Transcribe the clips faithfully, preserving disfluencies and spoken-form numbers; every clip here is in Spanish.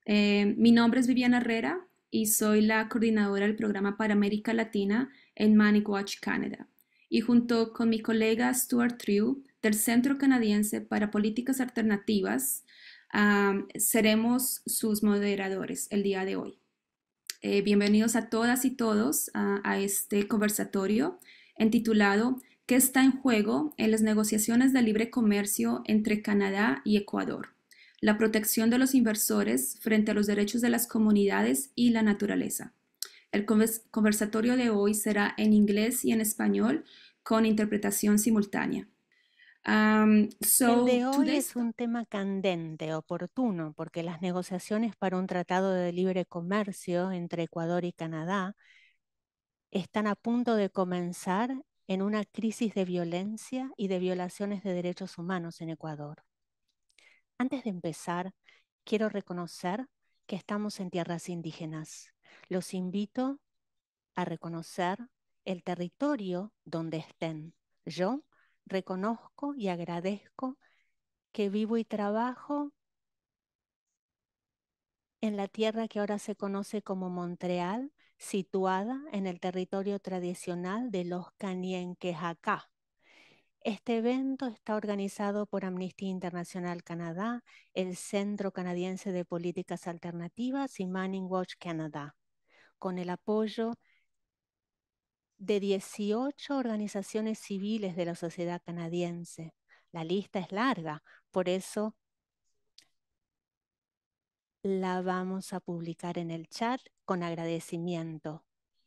Eh, mi nombre es Viviana Herrera y soy la coordinadora del programa para América Latina en ManagWatch Canada. Y junto con mi colega Stuart Trieu del Centro Canadiense para Políticas Alternativas, um, seremos sus moderadores el día de hoy. Eh, bienvenidos a todas y todos uh, a este conversatorio intitulado ¿Qué está en juego en las negociaciones de libre comercio entre Canadá y Ecuador? La protección de los inversores frente a los derechos de las comunidades y la naturaleza. El conversatorio de hoy será en inglés y en español con interpretación simultánea. Um, El so de hoy today's es un tema candente, oportuno, porque las negociaciones para un tratado de libre comercio entre Ecuador y Canadá están a punto de comenzar en una crisis de violencia y de violaciones de derechos humanos en Ecuador. Antes de empezar, quiero reconocer que estamos en tierras indígenas. Los invito a reconocer el territorio donde estén. Yo reconozco y agradezco que vivo y trabajo en la tierra que ahora se conoce como Montreal, situada en el territorio tradicional de los Kanien'kehá:ka. Este evento está organizado por Amnistía Internacional Canadá, el Centro Canadiense de Políticas Alternativas y ManagWatch Canada, con el apoyo de dieciocho organizaciones civiles de la sociedad canadiense. La lista es larga, por eso la vamos a publicar en el chat con agradecimiento.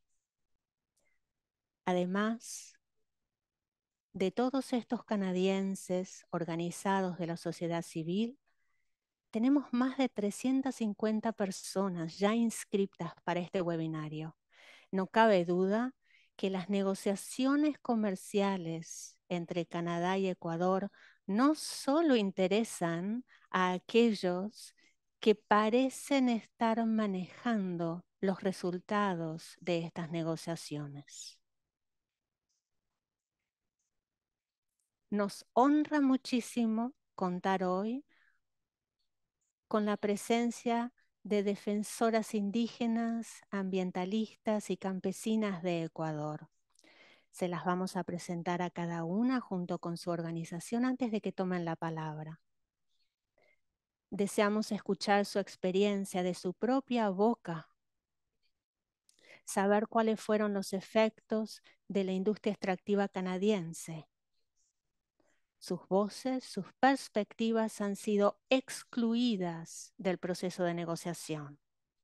Además de todos estos canadienses organizados de la sociedad civil, tenemos más de trescientas cincuenta personas ya inscritas para este webinario. No cabe duda que las negociaciones comerciales entre Canadá y Ecuador no solo interesan a aquellos que parecen estar manejando los resultados de estas negociaciones. Nos honra muchísimo contar hoy con la presencia de defensoras indígenas, ambientalistas y campesinas de Ecuador. Se las vamos a presentar a cada una junto con su organización antes de que tomen la palabra. Deseamos escuchar su experiencia de su propia boca, saber cuáles fueron los efectos de la industria extractiva canadiense. Sus voces, sus perspectivas han sido excluidas del proceso de negociación.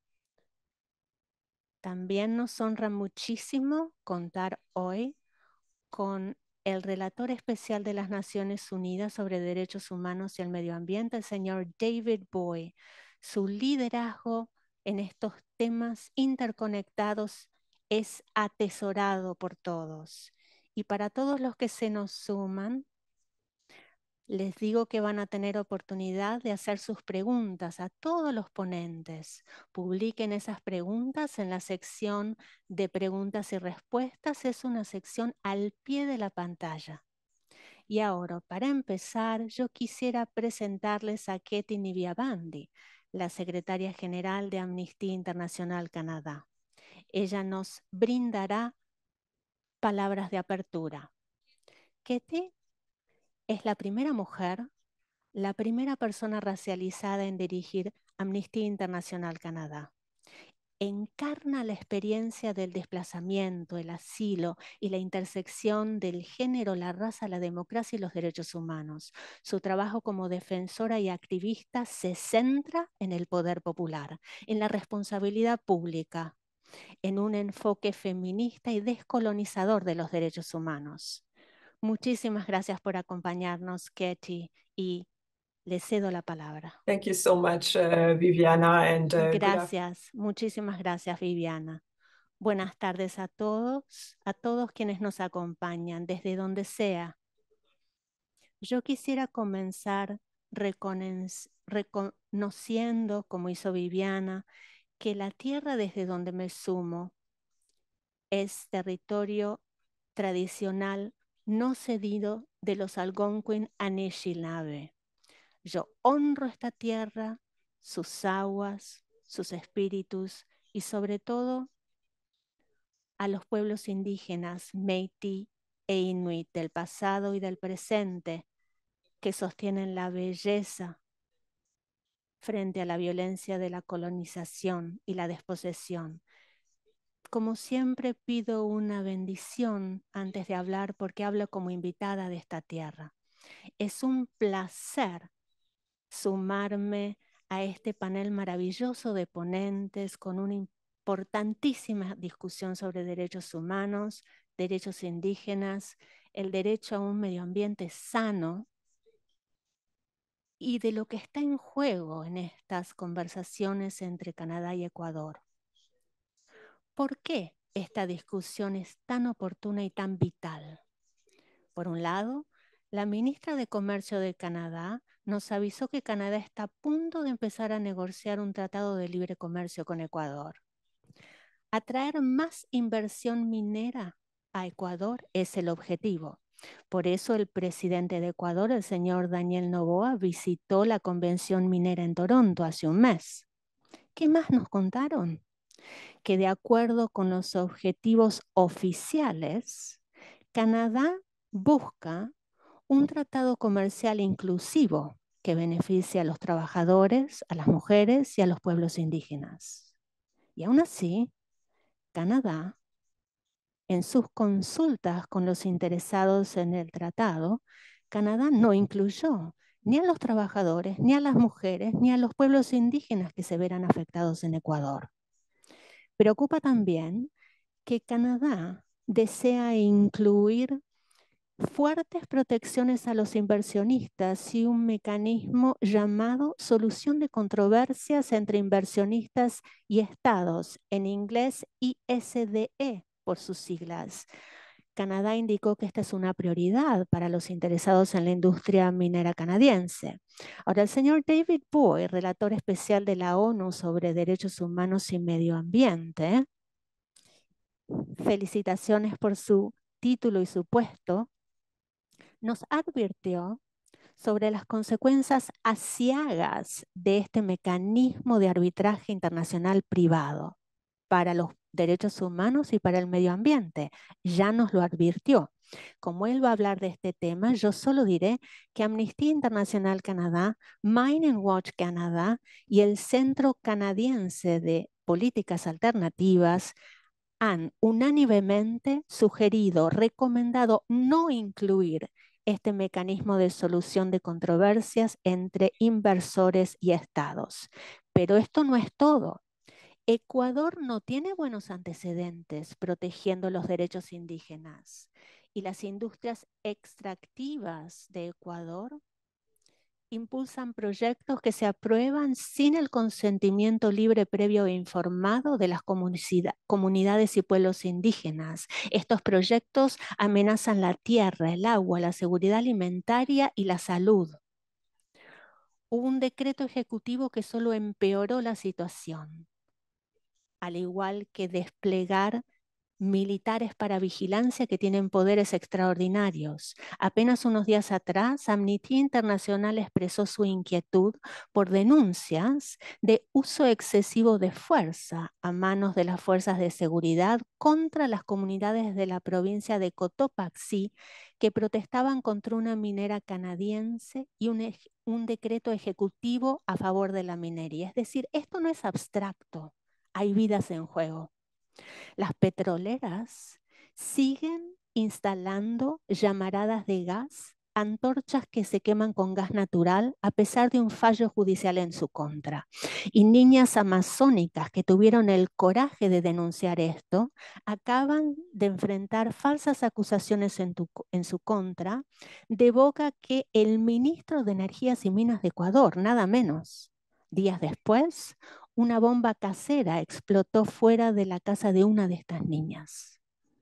También nos honra muchísimo contar hoy con el relator especial de las Naciones Unidas sobre Derechos Humanos y el Medio Ambiente, el señor David Boy. Su liderazgo en estos temas interconectados es atesorado por todos. Y para todos los que se nos suman, les digo que van a tener oportunidad de hacer sus preguntas a todos los ponentes. Publiquen esas preguntas en la sección de preguntas y respuestas. Es una sección al pie de la pantalla. Y ahora, para empezar, yo quisiera presentarles a Ketty Nivyabandi, la secretaria general de Amnistía Internacional Canadá. Ella nos brindará palabras de apertura. Ketty es la primera mujer, la primera persona racializada en dirigir Amnistía Internacional Canadá. Encarna la experiencia del desplazamiento, el asilo y la intersección del género, la raza, la democracia y los derechos humanos. Su trabajo como defensora y activista se centra en el poder popular, en la responsabilidad pública, en un enfoque feminista y descolonizador de los derechos humanos. Muchísimas gracias por acompañarnos, Ketty, y le cedo la palabra. Thank you so much, uh, Viviana, and uh, good afternoon. Gracias, muchísimas gracias, Viviana. Buenas tardes a todos, a todos quienes nos acompañan, desde donde sea. Yo quisiera comenzar reconociendo, como hizo Viviana, que la tierra desde donde me sumo es territorio tradicional no cedido de los Algonquin Anishinaabe. Yo honro esta tierra, sus aguas, sus espíritus y sobre todo a los pueblos indígenas, Métis e Inuit del pasado y del presente, que sostienen la belleza frente a la violencia de la colonización y la desposesión. Como siempre pido una bendición antes de hablar porque hablo como invitada de esta tierra. Es un placer sumarme a este panel maravilloso de ponentes con una importantísima discusión sobre derechos humanos, derechos indígenas, el derecho a un medio ambiente sano y de lo que está en juego en estas conversaciones entre Canadá y Ecuador. ¿Por qué esta discusión es tan oportuna y tan vital? Por un lado, la ministra de Comercio de Canadá nos avisó que Canadá está a punto de empezar a negociar un tratado de libre comercio con Ecuador. Atraer más inversión minera a Ecuador es el objetivo. Por eso el presidente de Ecuador, el señor Daniel Noboa, visitó la Convención Minera en Toronto hace un mes. ¿Qué más nos contaron? Que de acuerdo con los objetivos oficiales, Canadá busca un tratado comercial inclusivo que beneficie a los trabajadores, a las mujeres y a los pueblos indígenas. Y aún así, Canadá, en sus consultas con los interesados en el tratado, Canadá no incluyó ni a los trabajadores, ni a las mujeres, ni a los pueblos indígenas que se verán afectados en Ecuador. Preocupa también que Canadá desea incluir fuertes protecciones a los inversionistas y un mecanismo llamado solución de controversias entre inversionistas y estados, en inglés I S D E por sus siglas. Canadá indicó que esta es una prioridad para los interesados en la industria minera canadiense. Ahora, el señor David Boyd, relator especial de la ONU sobre derechos humanos y medio ambiente, felicitaciones por su título y su puesto, nos advirtió sobre las consecuencias aciagas de este mecanismo de arbitraje internacional privado para los derechos humanos y para el medio ambiente. Ya nos lo advirtió. Como él va a hablar de este tema, yo solo diré que Amnistía Internacional Canadá, Mining Watch Canadá y el Centro Canadiense de Políticas Alternativas han unánimemente sugerido, recomendado no incluir este mecanismo de solución de controversias entre inversores y estados. Pero esto no es todo. Ecuador no tiene buenos antecedentes protegiendo los derechos indígenas y las industrias extractivas de Ecuador impulsan proyectos que se aprueban sin el consentimiento libre, previo e informado de las comunidades y pueblos indígenas. Estos proyectos amenazan la tierra, el agua, la seguridad alimentaria y la salud. Hubo un decreto ejecutivo que solo empeoró la situación, al igual que desplegar militares para vigilancia que tienen poderes extraordinarios. Apenas unos días atrás, Amnistía Internacional expresó su inquietud por denuncias de uso excesivo de fuerza a manos de las fuerzas de seguridad contra las comunidades de la provincia de Cotopaxi que protestaban contra una minera canadiense y un, un decreto ejecutivo a favor de la minería. Es decir, esto no es abstracto, hay vidas en juego. Las petroleras siguen instalando llamaradas de gas, antorchas que se queman con gas natural a pesar de un fallo judicial en su contra. Y niñas amazónicas que tuvieron el coraje de denunciar esto, acaban de enfrentar falsas acusaciones en, tu, en su contra, de boca que el ministro de Energías y Minas de Ecuador, nada menos, días después, una bomba casera explotó fuera de la casa de una de estas niñas.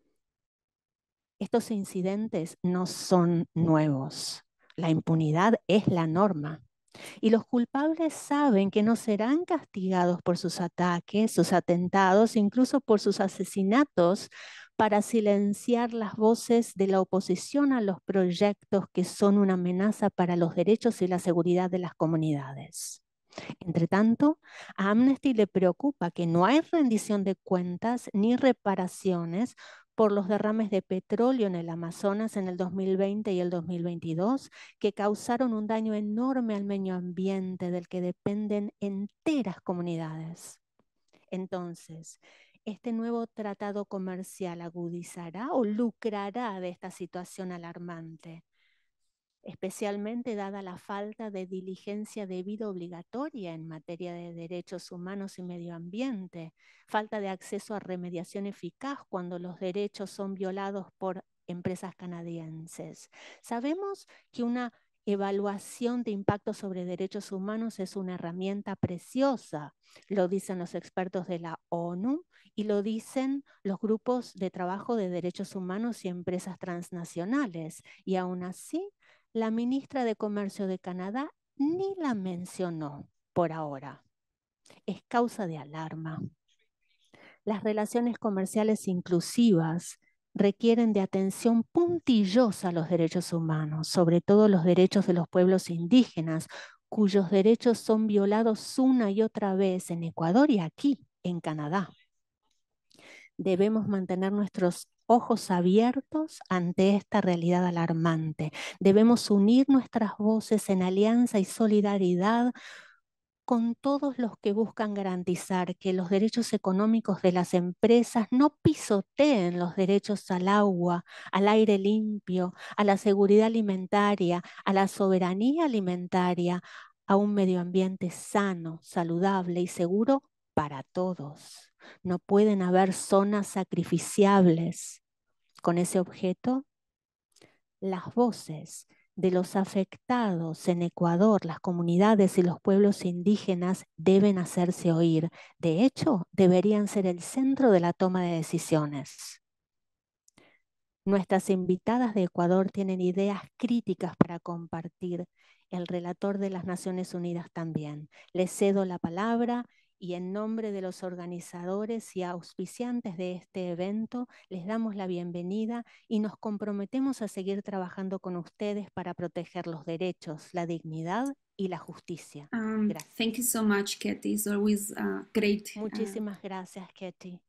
Estos incidentes no son nuevos. La impunidad es la norma. Y los culpables saben que no serán castigados por sus ataques, sus atentados, incluso por sus asesinatos, para silenciar las voces de la oposición a los proyectos que son una amenaza para los derechos y la seguridad de las comunidades. Entre tanto, a Amnesty le preocupa que no hay rendición de cuentas ni reparaciones por los derrames de petróleo en el Amazonas en el dos mil veinte y el dos mil veintidós, que causaron un daño enorme al medio ambiente del que dependen enteras comunidades. Entonces, ¿este nuevo tratado comercial agudizará o lucrará de esta situación alarmante? Especialmente dada la falta de diligencia debida obligatoria en materia de derechos humanos y medio ambiente, falta de acceso a remediación eficaz cuando los derechos son violados por empresas canadienses. Sabemos que una evaluación de impacto sobre derechos humanos es una herramienta preciosa, lo dicen los expertos de la ONU y lo dicen los grupos de trabajo de derechos humanos y empresas transnacionales, y aún así, la ministra de Comercio de Canadá ni la mencionó por ahora. Es causa de alarma. Las relaciones comerciales inclusivas requieren de atención puntillosa a los derechos humanos, sobre todo los derechos de los pueblos indígenas, cuyos derechos son violados una y otra vez en Ecuador y aquí, en Canadá. Debemos mantener nuestros ojos abiertos ante esta realidad alarmante. Debemos unir nuestras voces en alianza y solidaridad con todos los que buscan garantizar que los derechos económicos de las empresas no pisoteen los derechos al agua, al aire limpio, a la seguridad alimentaria, a la soberanía alimentaria, a un medio ambiente sano, saludable y seguro para todos. No pueden haber zonas sacrificiables. Con ese objeto, las voces de los afectados en Ecuador, las comunidades y los pueblos indígenas deben hacerse oír. De hecho, deberían ser el centro de la toma de decisiones. Nuestras invitadas de Ecuador tienen ideas críticas para compartir. El relator de las Naciones Unidas también. Les cedo la palabra y en nombre de los organizadores y auspiciantes de este evento, les damos la bienvenida y nos comprometemos a seguir trabajando con ustedes para proteger los derechos, la dignidad y la justicia. Um, gracias. Thank you so much, Katy. It's always uh, great. Muchísimas uh, gracias, Katy.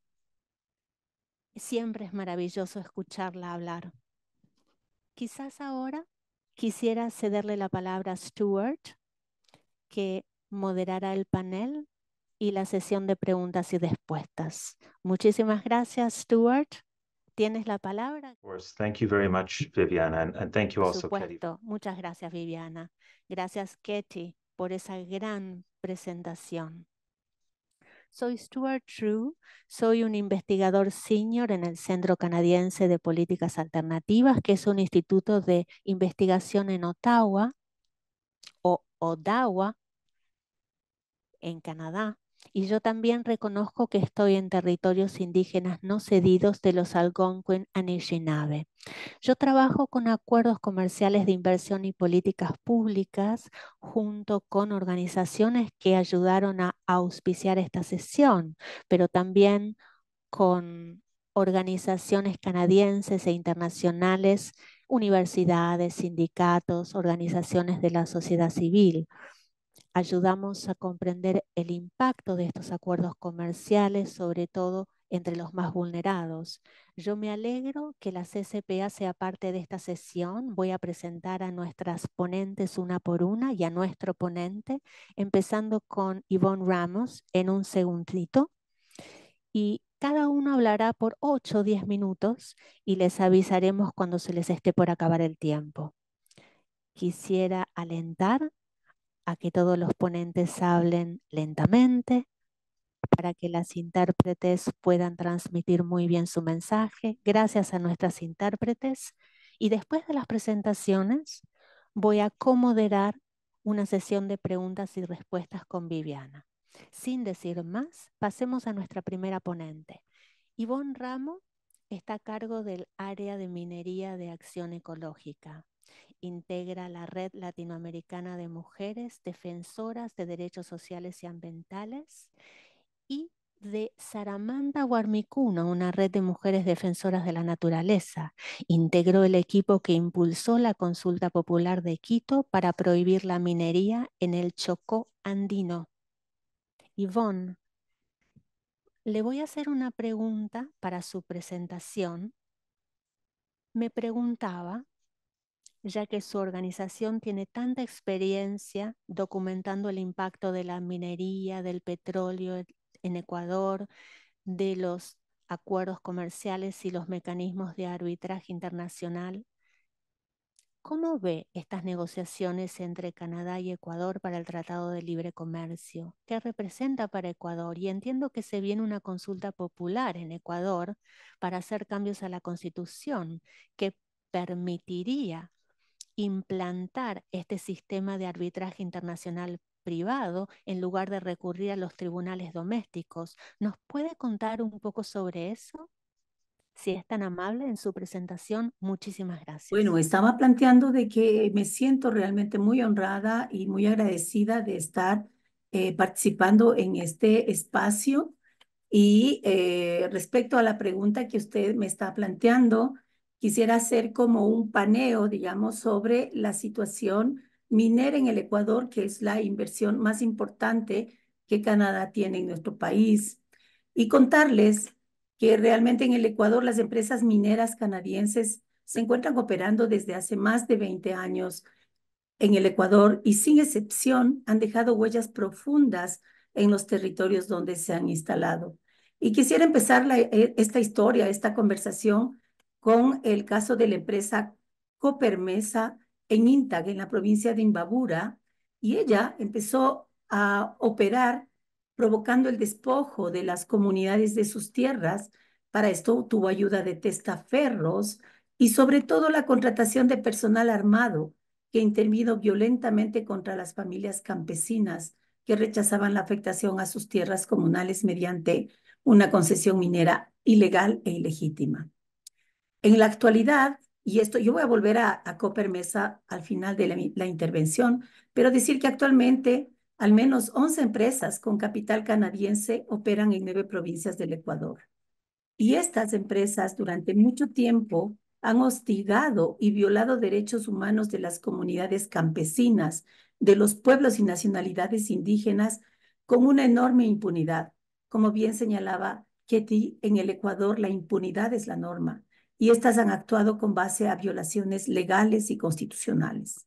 Siempre es maravilloso escucharla hablar. Quizás ahora quisiera cederle la palabra a Stuart, que moderará el panel y la sesión de preguntas y respuestas. Muchísimas gracias, Stuart. Tienes la palabra. Of course. Thank you very much, Viviana, and, and thank you Por also, Katy. supuesto. Muchas gracias, Viviana. Gracias, Katy, por esa gran presentación. Soy Stuart True, soy un investigador senior en el Centro Canadiense de Políticas Alternativas, que es un instituto de investigación en Ottawa, o Odawa, en Canadá. Y yo también reconozco que estoy en territorios indígenas no cedidos de los Algonquin Anishinaabe. Yo trabajo con acuerdos comerciales de inversión y políticas públicas junto con organizaciones que ayudaron a auspiciar esta sesión, pero también con organizaciones canadienses e internacionales, universidades, sindicatos, organizaciones de la sociedad civil. Ayudamos a comprender el impacto de estos acuerdos comerciales, sobre todo entre los más vulnerados. Yo me alegro que la C C P A sea parte de esta sesión. Voy a presentar a nuestras ponentes una por una y a nuestro ponente, empezando con Yvonne Ramos en un segundito. Y cada uno hablará por ocho o diez minutos y les avisaremos cuando se les esté por acabar el tiempo. Quisiera alentar a que todos los ponentes hablen lentamente para que las intérpretes puedan transmitir muy bien su mensaje. Gracias a nuestras intérpretes. Y después de las presentaciones, voy a comoderar una sesión de preguntas y respuestas con Viviana. Sin decir más, pasemos a nuestra primera ponente. Yvonne Ramos está a cargo del área de minería de acción ecológica. Integra la Red Latinoamericana de Mujeres Defensoras de Derechos Sociales y Ambientales y de Saramanda Warmicuno, una red de mujeres defensoras de la naturaleza. Integró el equipo que impulsó la consulta popular de Quito para prohibir la minería en el Chocó andino. Yvonne, le voy a hacer una pregunta para su presentación. Me preguntaba, ya que su organización tiene tanta experiencia documentando el impacto de la minería, del petróleo en Ecuador, de los acuerdos comerciales y los mecanismos de arbitraje internacional, ¿cómo ve estas negociaciones entre Canadá y Ecuador para el Tratado de Libre Comercio? ¿Qué representa para Ecuador? Y entiendo que se viene una consulta popular en Ecuador para hacer cambios a la Constitución que permitiría implantar este sistema de arbitraje internacional privado en lugar de recurrir a los tribunales domésticos. ¿Nos puede contar un poco sobre eso? Si es tan amable en su presentación, muchísimas gracias. Bueno, estaba planteando de que me siento realmente muy honrada y muy agradecida de estar eh, participando en este espacio. Y eh, respecto a la pregunta que usted me está planteando, quisiera hacer como un paneo, digamos, sobre la situación minera en el Ecuador, que es la inversión más importante que Canadá tiene en nuestro país, y contarles que realmente en el Ecuador las empresas mineras canadienses se encuentran operando desde hace más de veinte años en el Ecuador y sin excepción han dejado huellas profundas en los territorios donde se han instalado. Y quisiera empezar la, esta historia, esta conversación, con el caso de la empresa Copermesa en Intag, en la provincia de Imbabura, y ella empezó a operar provocando el despojo de las comunidades de sus tierras. Para esto tuvo ayuda de testaferros y sobre todo la contratación de personal armado que intervino violentamente contra las familias campesinas que rechazaban la afectación a sus tierras comunales mediante una concesión minera ilegal e ilegítima. En la actualidad, y esto yo voy a volver a, a Copermesa al final de la, la intervención, pero decir que actualmente al menos once empresas con capital canadiense operan en nueve provincias del Ecuador. Y estas empresas durante mucho tiempo han hostigado y violado derechos humanos de las comunidades campesinas, de los pueblos y nacionalidades indígenas, con una enorme impunidad. Como bien señalaba Ketty, en el Ecuador la impunidad es la norma, y estas han actuado con base a violaciones legales y constitucionales.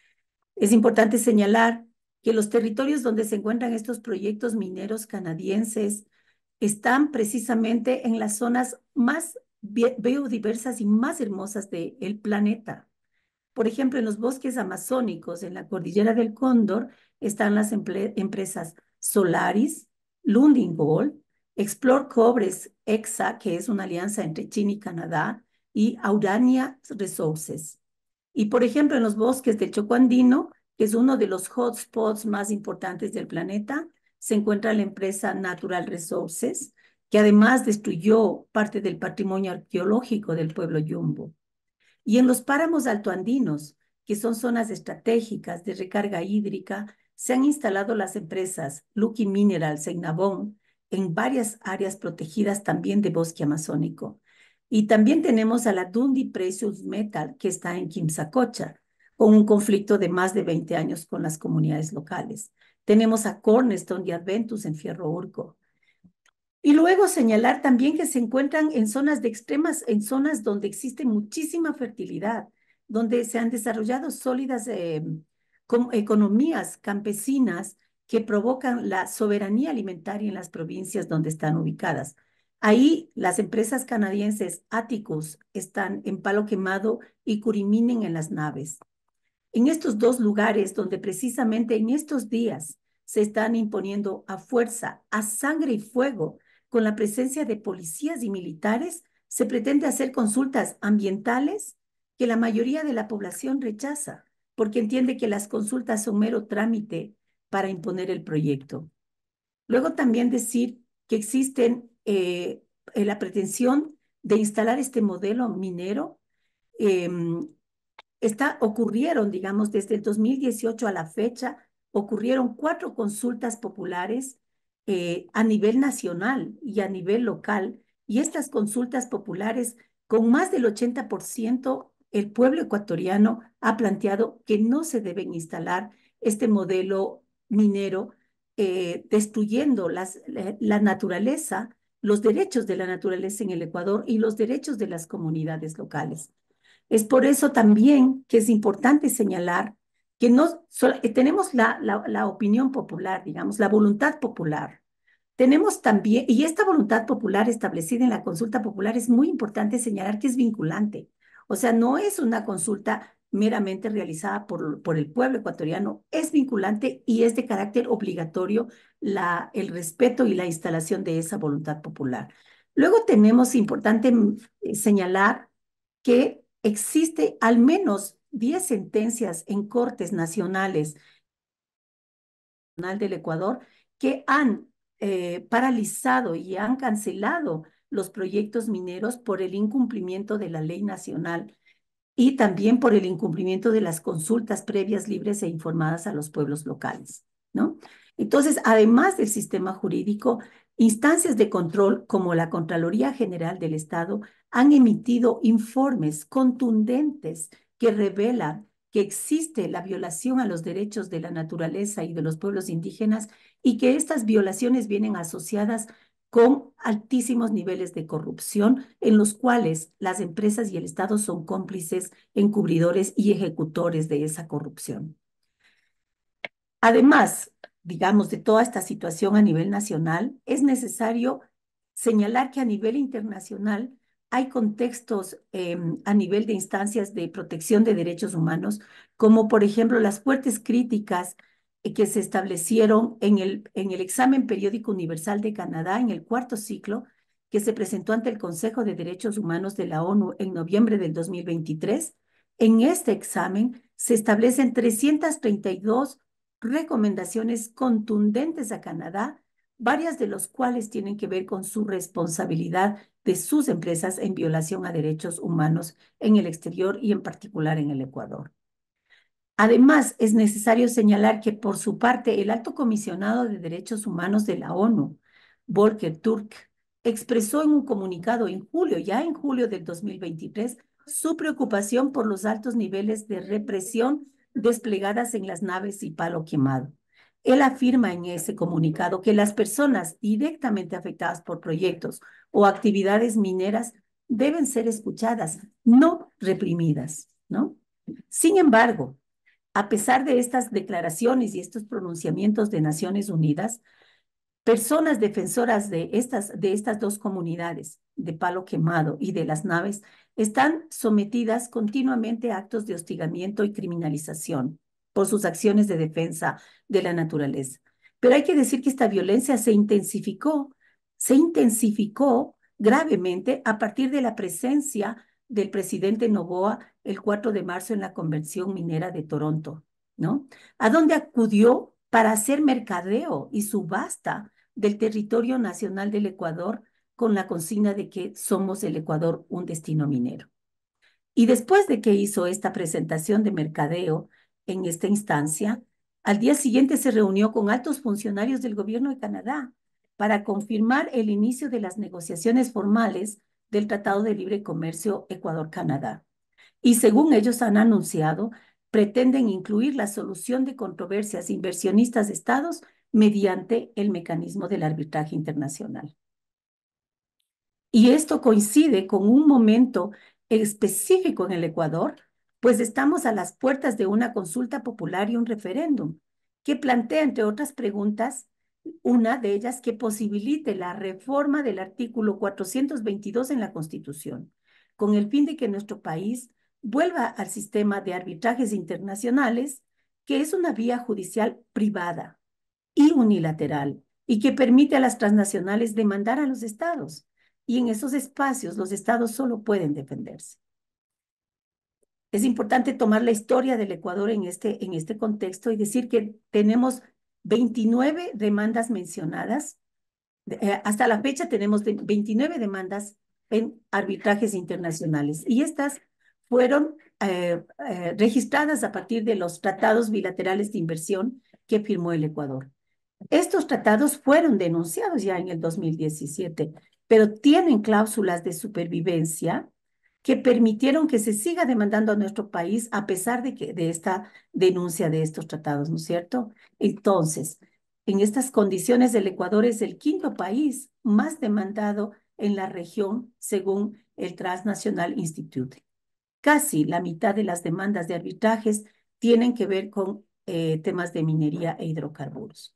Es importante señalar que los territorios donde se encuentran estos proyectos mineros canadienses están precisamente en las zonas más biodiversas y más hermosas del planeta. Por ejemplo, en los bosques amazónicos, en la cordillera del Cóndor, están las empresas Solaris, Lundin Gold, Explore Cobres Exa, que es una alianza entre China y Canadá, y Aurania Resources. Y, por ejemplo, en los bosques del Chocó andino, que es uno de los hotspots más importantes del planeta, se encuentra la empresa Natural Resources, que además destruyó parte del patrimonio arqueológico del pueblo Yumbo. Y en los páramos altoandinos, que son zonas estratégicas de recarga hídrica, se han instalado las empresas Lucky Minerals en Nabón, en varias áreas protegidas también de bosque amazónico. Y también tenemos a la Dundee Precious Metal, que está en Quimsacocha, con un conflicto de más de veinte años con las comunidades locales. Tenemos a Cornerstone y Adventus en Fierro Urco. Y luego señalar también que se encuentran en zonas de extremas, en zonas donde existe muchísima fertilidad, donde se han desarrollado sólidas eh, economías campesinas que provocan la soberanía alimentaria en las provincias donde están ubicadas. Ahí las empresas canadienses Atticus están en Palo Quemado y Curiminen en las Naves. En estos dos lugares donde precisamente en estos días se están imponiendo a fuerza, a sangre y fuego, con la presencia de policías y militares, se pretende hacer consultas ambientales que la mayoría de la población rechaza, porque entiende que las consultas son mero trámite para imponer el proyecto. Luego también decir que existen eh, la pretensión de instalar este modelo minero. Eh, está, ocurrieron, digamos, desde el dos mil dieciocho a la fecha, ocurrieron cuatro consultas populares eh, a nivel nacional y a nivel local, y estas consultas populares, con más del ochenta por ciento, el pueblo ecuatoriano ha planteado que no se deben instalar este modelo minero, eh, destruyendo las, la, la naturaleza, los derechos de la naturaleza en el Ecuador y los derechos de las comunidades locales. Es por eso también que es importante señalar que no so, tenemos la, la, la opinión popular, digamos, la voluntad popular. Tenemos también, y esta voluntad popular establecida en la consulta popular es muy importante señalar que es vinculante. O sea, no es una consulta meramente realizada por, por el pueblo ecuatoriano, es vinculante y es de carácter obligatorio la, el respeto y la instalación de esa voluntad popular. Luego tenemos importante señalar que existe al menos diez sentencias en cortes nacionales del Ecuador que han eh, paralizado y han cancelado los proyectos mineros por el incumplimiento de la ley nacional y también por el incumplimiento de las consultas previas, libres e informadas a los pueblos locales, ¿no? Entonces, además del sistema jurídico, instancias de control como la Contraloría General del Estado han emitido informes contundentes que revelan que existe la violación a los derechos de la naturaleza y de los pueblos indígenas y que estas violaciones vienen asociadas con altísimos niveles de corrupción en los cuales las empresas y el Estado son cómplices, encubridores y ejecutores de esa corrupción. Además, digamos, de toda esta situación a nivel nacional, es necesario señalar que a nivel internacional hay contextos eh, a nivel de instancias de protección de derechos humanos, como por ejemplo las fuertes críticas eh, que se establecieron en el, en el examen periódico universal de Canadá en el cuarto ciclo, que se presentó ante el Consejo de Derechos Humanos de la ONU en noviembre del dos mil veintitrés. En este examen se establecen trescientas treinta y dos recomendaciones contundentes a Canadá, varias de las cuales tienen que ver con su responsabilidad de sus empresas en violación a derechos humanos en el exterior y en particular en el Ecuador. Además, es necesario señalar que por su parte el Alto Comisionado de Derechos Humanos de la ONU, Volker Turk, expresó en un comunicado en julio, ya en julio del dos mil veintitrés, su preocupación por los altos niveles de represión desplegadas en las naves y Palo Quemado. Él afirma en ese comunicado que las personas directamente afectadas por proyectos o actividades mineras deben ser escuchadas, no reprimidas, ¿no? Sin embargo, a pesar de estas declaraciones y estos pronunciamientos de Naciones Unidas, personas defensoras de estas, de estas dos comunidades, de Palo Quemado y de las naves, están sometidas continuamente a actos de hostigamiento y criminalización por sus acciones de defensa de la naturaleza. Pero hay que decir que esta violencia se intensificó, se intensificó gravemente a partir de la presencia del presidente Noboa el cuatro de marzo en la Convención Minera de Toronto, ¿no? A donde acudió para hacer mercadeo y subasta del territorio nacional del Ecuador con la consigna de que somos el Ecuador un destino minero. Y después de que hizo esta presentación de mercadeo en esta instancia, al día siguiente se reunió con altos funcionarios del gobierno de Canadá para confirmar el inicio de las negociaciones formales del Tratado de Libre Comercio Ecuador-Canadá. Y según ellos han anunciado, pretenden incluir la solución de controversias inversionistas de estados mediante el mecanismo del arbitraje internacional. Y esto coincide con un momento específico en el Ecuador, pues estamos a las puertas de una consulta popular y un referéndum, que plantea, entre otras preguntas, una de ellas que posibilite la reforma del artículo cuatrocientos veintidós en la Constitución, con el fin de que nuestro país vuelva al sistema de arbitrajes internacionales, que es una vía judicial privada y unilateral, y que permite a las transnacionales demandar a los estados. Y en esos espacios los estados solo pueden defenderse. Es importante tomar la historia del Ecuador en este, en este contexto y decir que tenemos veintinueve demandas mencionadas. Eh, hasta la fecha tenemos de veintinueve demandas en arbitrajes internacionales. Y estas fueron eh, eh, registradas a partir de los tratados bilaterales de inversión que firmó el Ecuador. Estos tratados fueron denunciados ya en el dos mil diecisiete, pero tienen cláusulas de supervivencia que permitieron que se siga demandando a nuestro país a pesar de, que, de esta denuncia de estos tratados, ¿no es cierto? Entonces, en estas condiciones, el Ecuador es el quinto país más demandado en la región según el Transnational Institute. Casi la mitad de las demandas de arbitrajes tienen que ver con eh, temas de minería e hidrocarburos.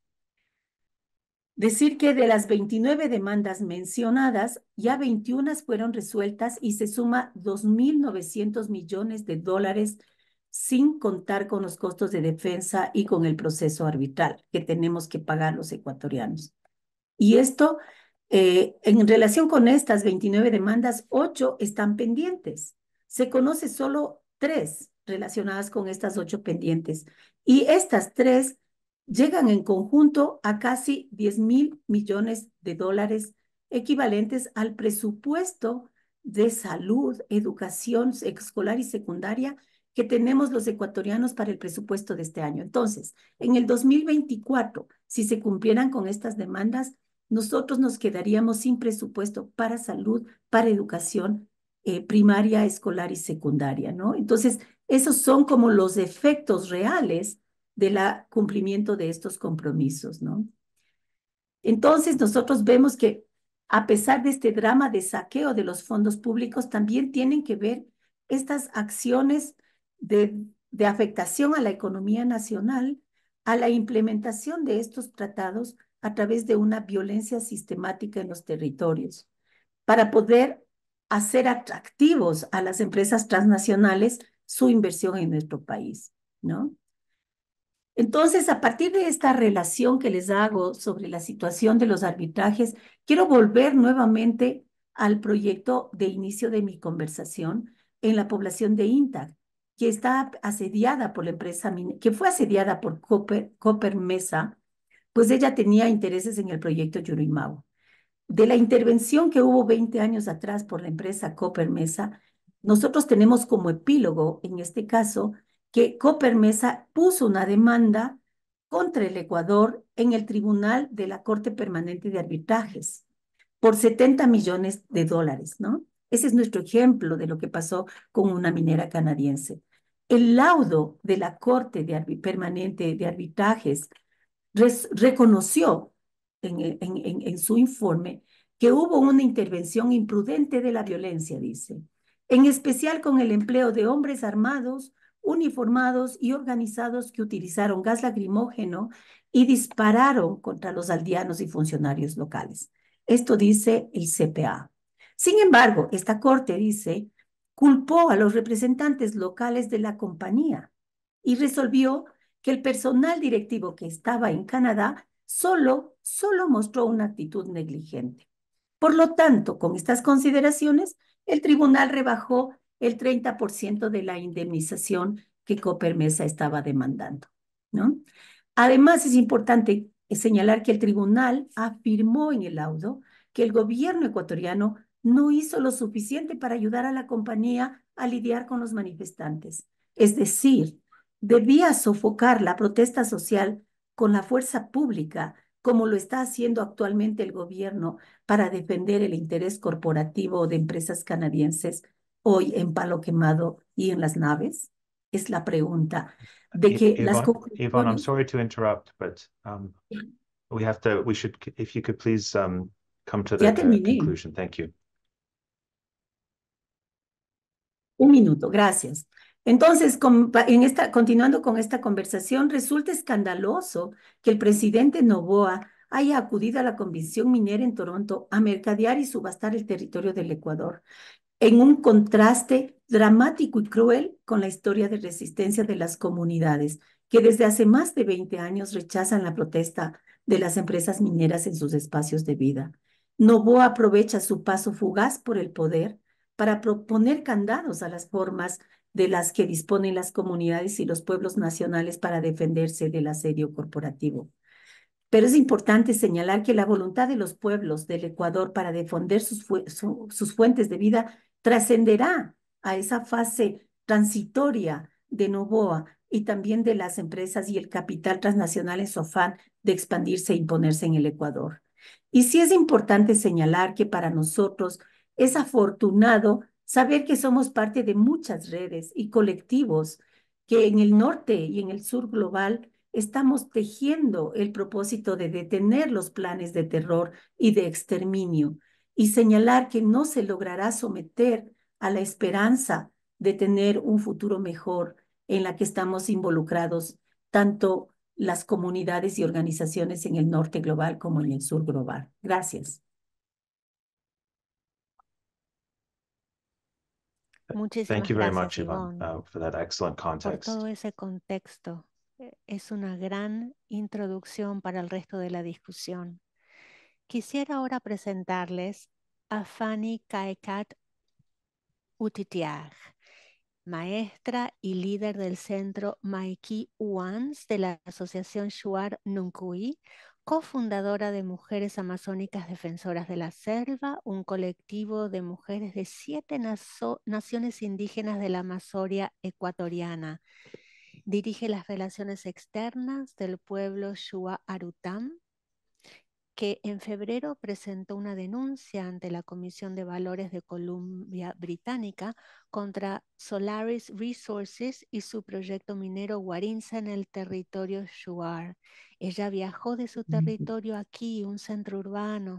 Decir que de las veintinueve demandas mencionadas, ya veintiuna fueron resueltas y se suma dos mil novecientos millones de dólares sin contar con los costos de defensa y con el proceso arbitral que tenemos que pagar los ecuatorianos. Y esto, eh, en relación con estas veintinueve demandas, ocho están pendientes. Se conoce solo tres relacionadas con estas ocho pendientes. Y estas tres llegan en conjunto a casi diez mil millones de dólares, equivalentes al presupuesto de salud, educación escolar y secundaria que tenemos los ecuatorianos para el presupuesto de este año. Entonces, en el dos mil veinticuatro, si se cumplieran con estas demandas, nosotros nos quedaríamos sin presupuesto para salud, para educación eh, primaria, escolar y secundaria, ¿no? Entonces, esos son como los efectos reales del cumplimiento de estos compromisos, ¿no? Entonces, nosotros vemos que a pesar de este drama de saqueo de los fondos públicos, también tienen que ver estas acciones de, de afectación a la economía nacional, a la implementación de estos tratados a través de una violencia sistemática en los territorios, para poder hacer atractivos a las empresas transnacionales su inversión en nuestro país, ¿no? Entonces, a partir de esta relación que les hago sobre la situación de los arbitrajes, quiero volver nuevamente al proyecto de inicio de mi conversación en la población de Intac, que está asediada por la empresa, que fue asediada por Copper, Copper Mesa, pues ella tenía intereses en el proyecto Yurimau. De la intervención que hubo veinte años atrás por la empresa Copper Mesa, nosotros tenemos como epílogo, en este caso, que Copper Mesa puso una demanda contra el Ecuador en el Tribunal de la Corte Permanente de Arbitrajes por setenta millones de dólares, ¿no? Ese es nuestro ejemplo de lo que pasó con una minera canadiense. El laudo de la Corte de Permanente de Arbitrajes reconoció en, en, en, en su informe que hubo una intervención imprudente de la violencia, dice, en especial con el empleo de hombres armados, uniformados y organizados que utilizaron gas lacrimógeno y dispararon contra los aldeanos y funcionarios locales. Esto dice el C P A. Sin embargo, esta corte, dice, culpó a los representantes locales de la compañía y resolvió que el personal directivo que estaba en Canadá solo, solo mostró una actitud negligente. Por lo tanto, con estas consideraciones, el tribunal rebajó el treinta por ciento de la indemnización que Copper Mesa estaba demandando, ¿no? Además, es importante señalar que el tribunal afirmó en el laudo que el gobierno ecuatoriano no hizo lo suficiente para ayudar a la compañía a lidiar con los manifestantes. Es decir, debía sofocar la protesta social con la fuerza pública, como lo está haciendo actualmente el gobierno para defender el interés corporativo de empresas canadienses hoy en Palo Quemado y en las naves? Es la pregunta. De que Yvonne, las Yvonne, I'm sorry to interrupt, but um, we have to, we should, if you could please um, come to the uh, conclusion. Thank you. Un minuto, gracias. Entonces, con, en esta, continuando con esta conversación, resulta escandaloso que el presidente Noboa haya acudido a la Convención Minera en Toronto a mercadear y subastar el territorio del Ecuador, en un contraste dramático y cruel con la historia de resistencia de las comunidades, que desde hace más de veinte años rechazan la protesta de las empresas mineras en sus espacios de vida. Noboa aprovecha su paso fugaz por el poder para proponer candados a las formas de las que disponen las comunidades y los pueblos nacionales para defenderse del asedio corporativo. Pero es importante señalar que la voluntad de los pueblos del Ecuador para defender sus, fu su, sus fuentes de vida trascenderá a esa fase transitoria de Noboa y también de las empresas y el capital transnacional en su afán de expandirse e imponerse en el Ecuador. Y sí es importante señalar que para nosotros es afortunado saber que somos parte de muchas redes y colectivos que en el norte y en el sur global estamos tejiendo el propósito de detener los planes de terror y de exterminio y señalar que no se logrará someter a la esperanza de tener un futuro mejor en la que estamos involucrados tanto las comunidades y organizaciones en el norte global como en el sur global. Gracias. Muchísimas Thank you very gracias, much, Yvonne, Ivonne, uh, for that excellent por context. todo ese contexto. Eh, Es una gran introducción para el resto de la discusión. Quisiera ahora presentarles a Fanny Kaikat Utitiag, maestra y líder del centro Maiki Uans de la Asociación Shuar Nuncuy, cofundadora de Mujeres Amazónicas Defensoras de la Selva, un colectivo de mujeres de siete naciones indígenas de la Amazonia ecuatoriana. Dirige las relaciones externas del pueblo Shuar Arutam, que en febrero presentó una denuncia ante la Comisión de Valores de Columbia Británica contra Solaris Resources y su proyecto minero Warintza en el territorio Shuar. Ella viajó de su territorio aquí, un centro urbano,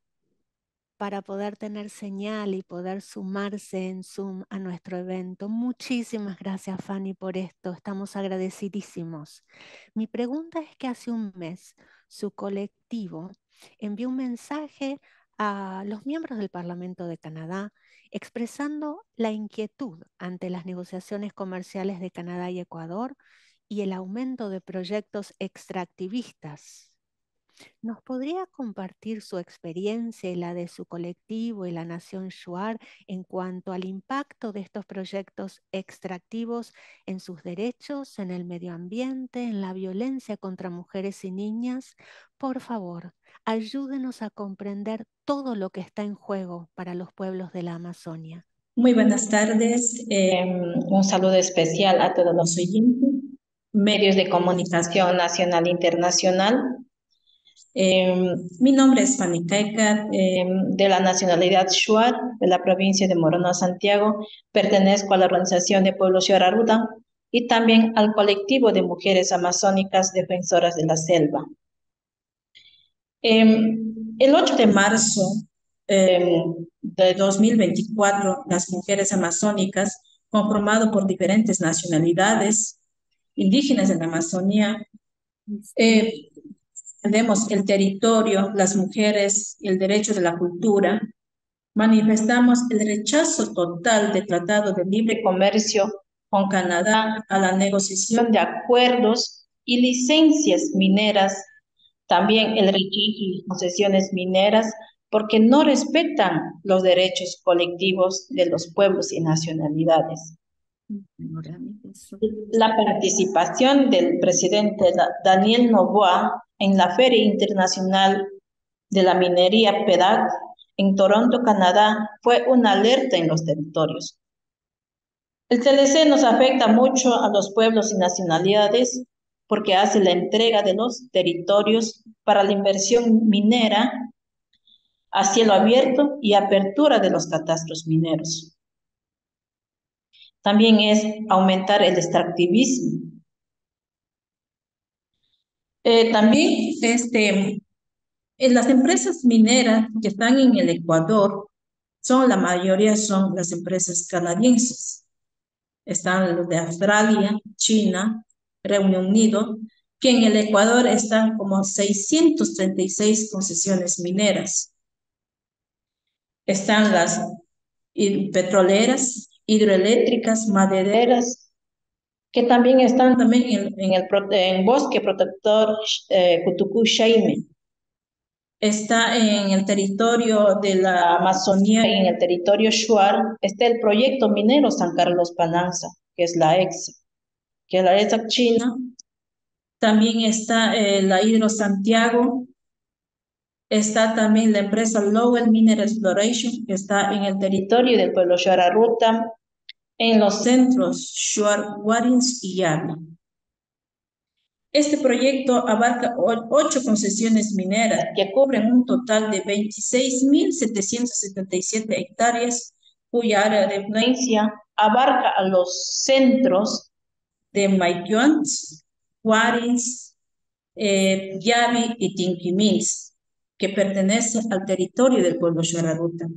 para poder tener señal y poder sumarse en Zoom a nuestro evento. Muchísimas gracias, Fanny, por esto. Estamos agradecidísimos. Mi pregunta es que hace un mes su colectivo envió un mensaje a los miembros del Parlamento de Canadá expresando la inquietud ante las negociaciones comerciales de Canadá y Ecuador y el aumento de proyectos extractivistas. ¿Nos podría compartir su experiencia y la de su colectivo y la Nación Shuar en cuanto al impacto de estos proyectos extractivos en sus derechos, en el medio ambiente, en la violencia contra mujeres y niñas? Por favor, ayúdenos a comprender todo lo que está en juego para los pueblos de la Amazonia. Muy buenas tardes. Eh, un saludo especial a todos los oyentes, medios de comunicación nacional e internacional. Eh, mi nombre es Fanny Kaikat, eh, de la nacionalidad Shuar, de la provincia de Morono, Santiago. Pertenezco a la Organización de Pueblos Shuar Arutam y también al colectivo de mujeres amazónicas defensoras de la selva. Eh, el ocho de marzo eh, de dos mil veinticuatro, las mujeres amazónicas, conformado por diferentes nacionalidades indígenas de la Amazonía, eh, tenemos el territorio, las mujeres, el derecho de la cultura, manifestamos el rechazo total del Tratado de Libre Comercio con Canadá a la negociación de acuerdos y licencias mineras, también el rechazo de concesiones mineras, porque no respetan los derechos colectivos de los pueblos y nacionalidades. La participación del presidente Daniel Noboa en la Feria Internacional de la Minería P E D A C en Toronto, Canadá, fue una alerta en los territorios. El T L C nos afecta mucho a los pueblos y nacionalidades porque hace la entrega de los territorios para la inversión minera a cielo abierto y apertura de los catastros mineros. También es aumentar el extractivismo. Eh, también este, en las empresas mineras que están en el Ecuador, son, la mayoría son las empresas canadienses. Están los de Australia, China, Reino Unido, que en el Ecuador están como seiscientas treinta y seis concesiones mineras. Están las petroleras, hidroeléctricas, madereras, que también están también en, en el en bosque protector eh, Cutucú-Xaime. Está en el territorio de la Amazonía y en el territorio Shuar, está el proyecto minero San Carlos Pananza, que es la E X A, que es la E X A china. También está eh, la Hidro Santiago. Está también la empresa Lowell Mineral Exploration, que está en el territorio del pueblo Shuar Arutam, en los centros Shuar, Warintza y Yami. Este proyecto abarca ocho concesiones mineras que cubren un total de veintiséis mil setecientas setenta y siete hectáreas, cuya área de influencia abarca a los centros de Maiquant, Juárez, eh, Yavi y Tinquimins, que pertenece al territorio del pueblo Xararuta.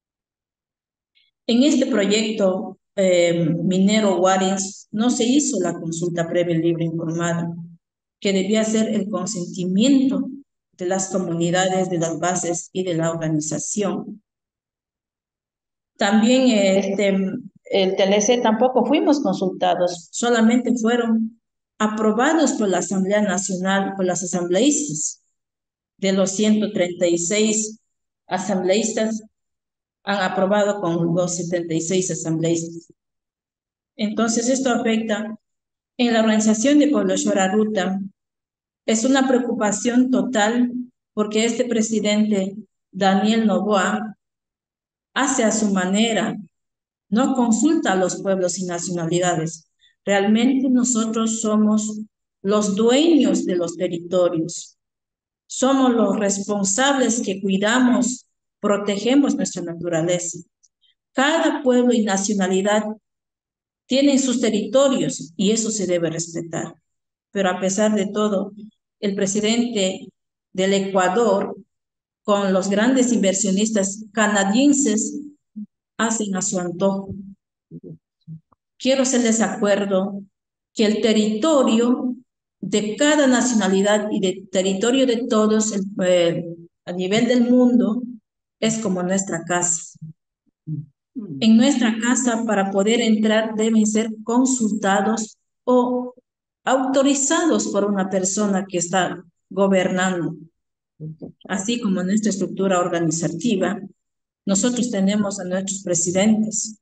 En este proyecto eh, minero Juárez no se hizo la consulta previa libre informada, que debía ser el consentimiento de las comunidades, de las bases y de la organización. También este, el T L C tampoco fuimos consultados, solamente fueron aprobados por la Asamblea Nacional, por las asambleístas. De los ciento treinta y seis asambleístas, han aprobado con los setenta y seis asambleístas. Entonces, esto afecta en la organización de Pueblo Xararuta. Es una preocupación total porque este presidente, Daniel Noboa, hace a su manera, no consulta a los pueblos y nacionalidades. Realmente nosotros somos los dueños de los territorios. Somos los responsables que cuidamos, protegemos nuestra naturaleza. Cada pueblo y nacionalidad tiene sus territorios y eso se debe respetar. Pero a pesar de todo, el presidente del Ecuador, con los grandes inversionistas canadienses, hacen a su antojo. Quiero hacerles acuerdo que el territorio de cada nacionalidad y del territorio de todos eh, a nivel del mundo es como nuestra casa. En nuestra casa, para poder entrar, deben ser consultados o autorizados por una persona que está gobernando. Así como en nuestra estructura organizativa, nosotros tenemos a nuestros presidentes.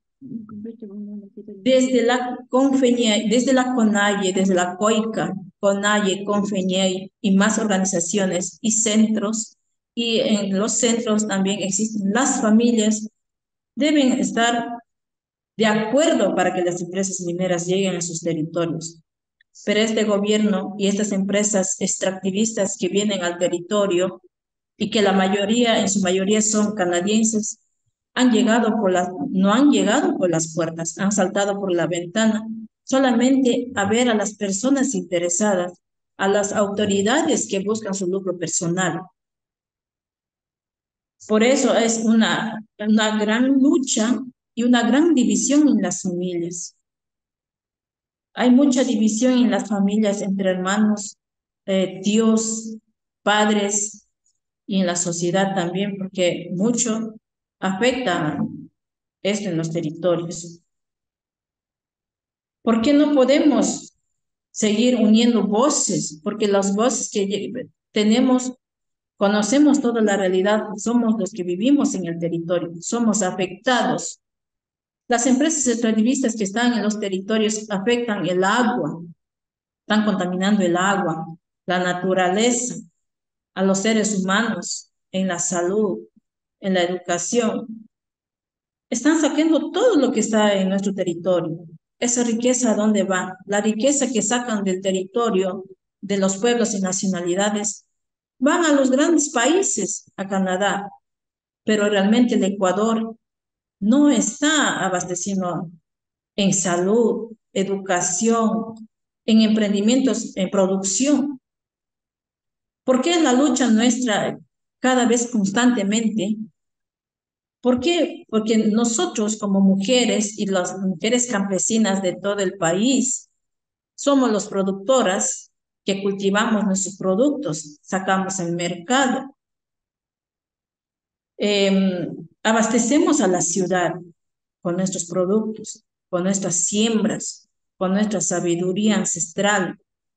Desde la Confeñe, desde la CONAIE, desde la COICA, CONAIE, Confeñe y más organizaciones y centros, y en los centros también existen las familias, deben estar de acuerdo para que las empresas mineras lleguen a sus territorios. Pero este gobierno y estas empresas extractivistas que vienen al territorio y que la mayoría, en su mayoría son canadienses, han llegado por las, no han llegado por las puertas, han saltado por la ventana, solamente a ver a las personas interesadas, a las autoridades que buscan su lucro personal. Por eso es una, una gran lucha y una gran división en las familias. Hay mucha división en las familias entre hermanos, eh, tíos, padres y en la sociedad también, porque mucho afecta esto en los territorios. ¿Por qué no podemos seguir uniendo voces? Porque las voces que tenemos, conocemos toda la realidad, somos los que vivimos en el territorio, somos afectados. Las empresas extractivistas que están en los territorios afectan el agua, están contaminando el agua, la naturaleza, a los seres humanos, en la salud, en la educación. Están sacando todo lo que está en nuestro territorio. Esa riqueza, ¿a dónde va? La riqueza que sacan del territorio de los pueblos y nacionalidades van a los grandes países, a Canadá, pero realmente el Ecuador no está abasteciendo en salud, educación, en emprendimientos, en producción. ¿Por qué la lucha nuestra cada vez constantemente? ¿Por qué? Porque nosotros como mujeres y las mujeres campesinas de todo el país somos las productoras que cultivamos nuestros productos, sacamos al mercado. Eh, abastecemos a la ciudad con nuestros productos, con nuestras siembras, con nuestra sabiduría ancestral.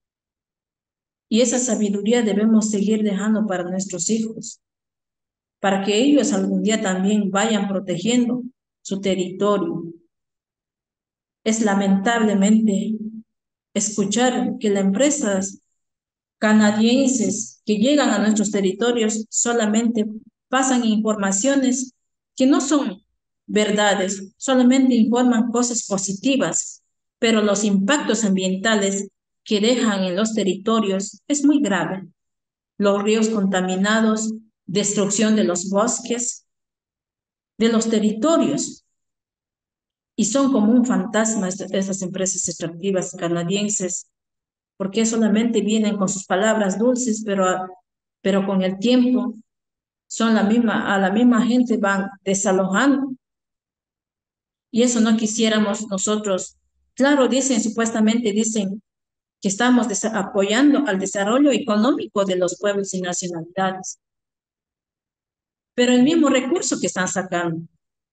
Y esa sabiduría debemos seguir dejando para nuestros hijos, para que ellos algún día también vayan protegiendo su territorio. Es lamentablemente escuchar que las empresas canadienses que llegan a nuestros territorios solamente pasan informaciones que no son verdades, solamente informan cosas positivas, pero los impactos ambientales que dejan en los territorios es muy grave. Los ríos contaminados, destrucción de los bosques, de los territorios. Y son como un fantasma esas empresas extractivas canadienses, porque solamente vienen con sus palabras dulces, pero, pero con el tiempo son la misma, a la misma gente van desalojando. Y eso no quisiéramos nosotros. Claro, dicen, supuestamente dicen que estamos apoyando al desarrollo económico de los pueblos y nacionalidades. Pero el mismo recurso que están sacando,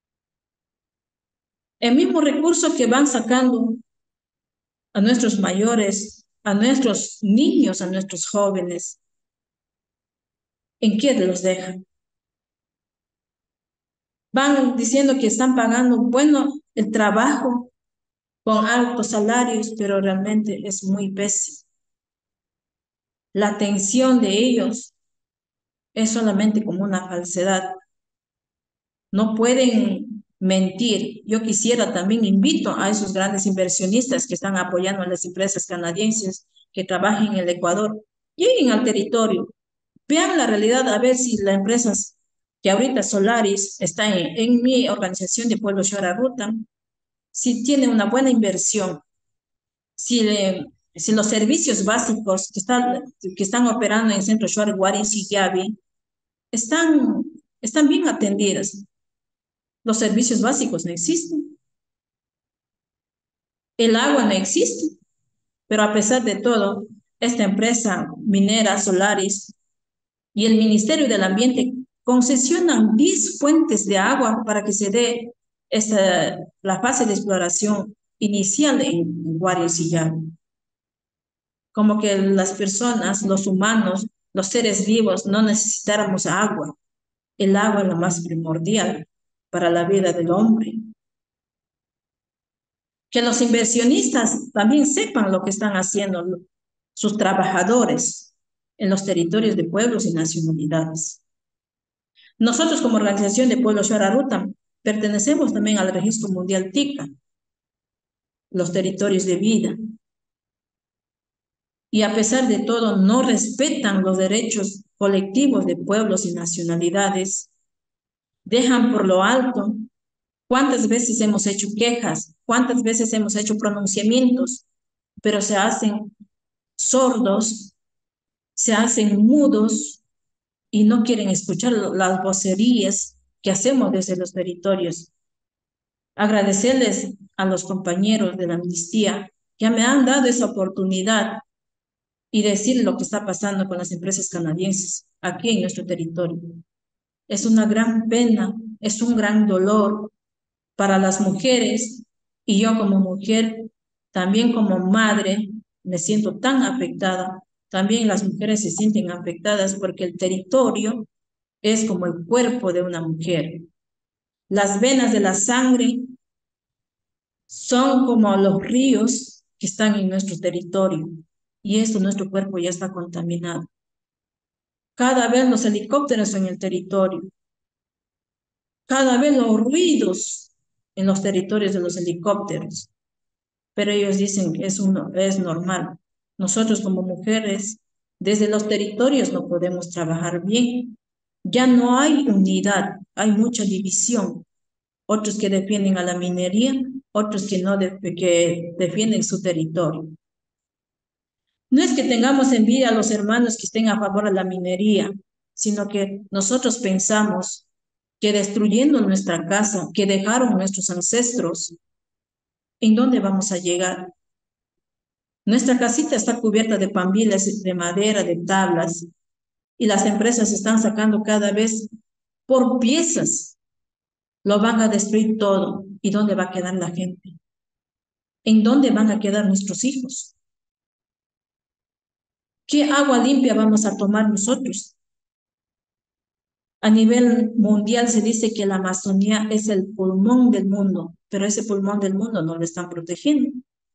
el mismo recurso que van sacando a nuestros mayores, a nuestros niños, a nuestros jóvenes, ¿en qué los dejan? Van diciendo que están pagando, bueno, el trabajo con altos salarios, pero realmente es muy pésimo. La atención de ellos es solamente como una falsedad. No pueden mentir. Yo quisiera también invito a esos grandes inversionistas que están apoyando a las empresas canadienses que trabajen en el Ecuador, lleguen al territorio, vean la realidad, a ver si las empresas que ahorita Solaris está en, en mi organización de Pueblo Shuar Aruta, si tiene una buena inversión, si, le, si los servicios básicos que están, que están operando en el Centro Shuar Guaris y Yavi están, están bien atendidos. Los servicios básicos no existen. El agua no existe. Pero a pesar de todo, esta empresa minera Solaris y el Ministerio del Ambiente concesionan diez fuentes de agua para que se dé esta, la fase de exploración inicial en Guaris y Yavi. Como que las personas, los humanos, los seres vivos no necesitáramos agua. El agua es lo más primordial para la vida del hombre. Que los inversionistas también sepan lo que están haciendo sus trabajadores en los territorios de pueblos y nacionalidades. Nosotros como Organización de Pueblo Shuar Aruta pertenecemos también al Registro Mundial T I C A, los territorios de vida. Y a pesar de todo no respetan los derechos colectivos de pueblos y nacionalidades, dejan por lo alto. ¿Cuántas veces hemos hecho quejas? ¿Cuántas veces hemos hecho pronunciamientos? Pero se hacen sordos, se hacen mudos y no quieren escuchar las vocerías que hacemos desde los territorios. Agradecerles a los compañeros de la amnistía que me han dado esa oportunidad y decir lo que está pasando con las empresas canadienses aquí en nuestro territorio. Es una gran pena, es un gran dolor para las mujeres, y yo como mujer, también como madre, me siento tan afectada. También las mujeres se sienten afectadas porque el territorio es como el cuerpo de una mujer. Las venas de la sangre son como los ríos que están en nuestro territorio, y esto, nuestro cuerpo ya está contaminado. Cada vez los helicópteros en el territorio, cada vez los ruidos en los territorios de los helicópteros, pero ellos dicen que es, uno, es normal. Nosotros como mujeres, desde los territorios no podemos trabajar bien. Ya no hay unidad, hay mucha división. Otros que defienden a la minería, otros que, no de, que defienden su territorio. No es que tengamos envidia a los hermanos que estén a favor de la minería, sino que nosotros pensamos que destruyendo nuestra casa, que dejaron nuestros ancestros, ¿en dónde vamos a llegar? Nuestra casita está cubierta de pambiles, de madera, de tablas, y las empresas están sacando cada vez por piezas. Lo van a destruir todo. ¿Y dónde va a quedar la gente? ¿En dónde van a quedar nuestros hijos? ¿Qué agua limpia vamos a tomar nosotros? A nivel mundial se dice que la Amazonía es el pulmón del mundo, pero ese pulmón del mundo no lo están protegiendo.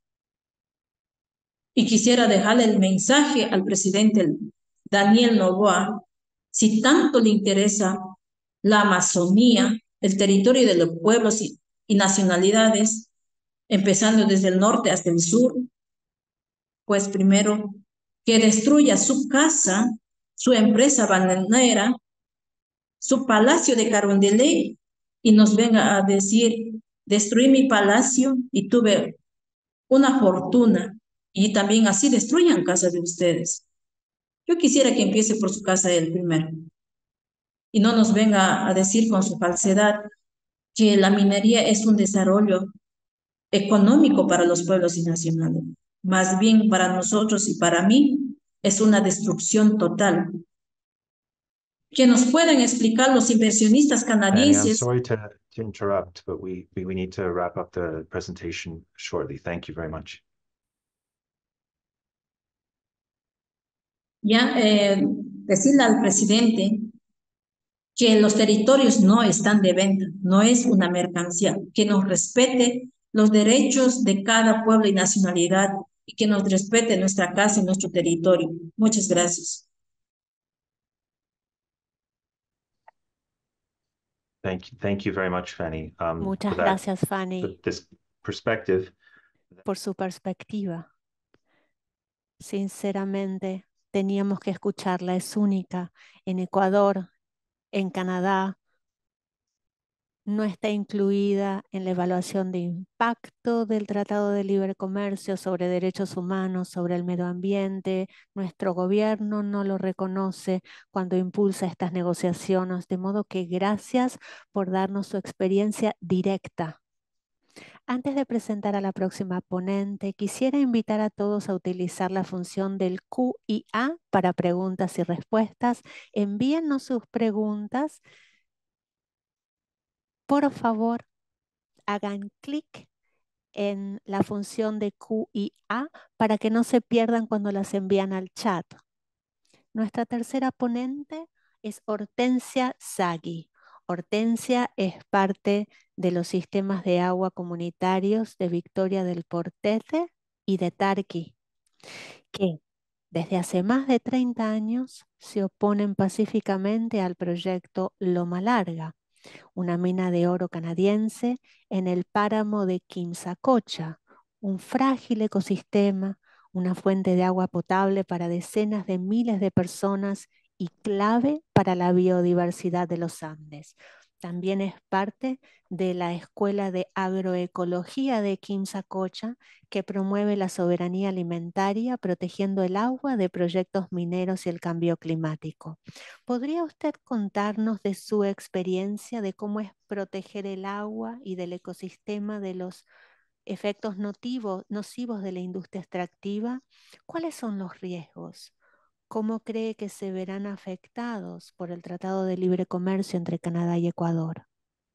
Y quisiera dejarle el mensaje al presidente Daniel Noboa, si tanto le interesa la Amazonía, el territorio de los pueblos y, y nacionalidades, empezando desde el norte hasta el sur, pues primero que destruya su casa, su empresa bananera, su palacio de Carondelet y nos venga a decir, destruí mi palacio y tuve una fortuna y también así destruyan casa de ustedes. Yo quisiera que empiece por su casa él primero y no nos venga a decir con su falsedad que la minería es un desarrollo económico para los pueblos y nacionales. Más bien para nosotros y para mí es una destrucción total. Que nos pueden explicar los inversionistas Fanny, I'm canadienses. sorry to, to interrupt, but we, we, we need to wrap up the presentation shortly. Thank you very much. Ya, eh, decirle al presidente que los territorios no están de venta, no es una mercancía, que nos respete los derechos de cada pueblo y nacionalidad y que nos respete nuestra casa y nuestro territorio. Muchas gracias. Thank you, thank you very much, Fanny. Um, Muchas for that, gracias, Fanny, for this perspective. por su perspectiva. Sinceramente, teníamos que escucharla, es única. En Ecuador, en Canadá, no está incluida en la evaluación de impacto del Tratado de Libre Comercio sobre derechos humanos, sobre el medio ambiente. Nuestro gobierno no lo reconoce cuando impulsa estas negociaciones, de modo que gracias por darnos su experiencia directa. Antes de presentar a la próxima ponente, quisiera invitar a todos a utilizar la función del Q y A para preguntas y respuestas. Envíennos sus preguntas. Por favor, hagan clic en la función de Q y A para que no se pierdan cuando las envían al chat. Nuestra tercera ponente es Hortensia Zaghi. Hortensia es parte de los sistemas de agua comunitarios de Victoria del Portete y de Tarqui, que desde hace más de treinta años se oponen pacíficamente al proyecto Loma Larga, una mina de oro canadiense en el páramo de Quimsacocha, un frágil ecosistema, una fuente de agua potable para decenas de miles de personas y clave para la biodiversidad de los Andes. También es parte de la Escuela de Agroecología de Quimsacocha, que promueve la soberanía alimentaria protegiendo el agua de proyectos mineros y el cambio climático. ¿Podría usted contarnos de su experiencia de cómo es proteger el agua y del ecosistema de los efectos nocivos, nocivos de la industria extractiva? ¿Cuáles son los riesgos? ¿Cómo cree que se verán afectados por el Tratado de Libre Comercio entre Canadá y Ecuador?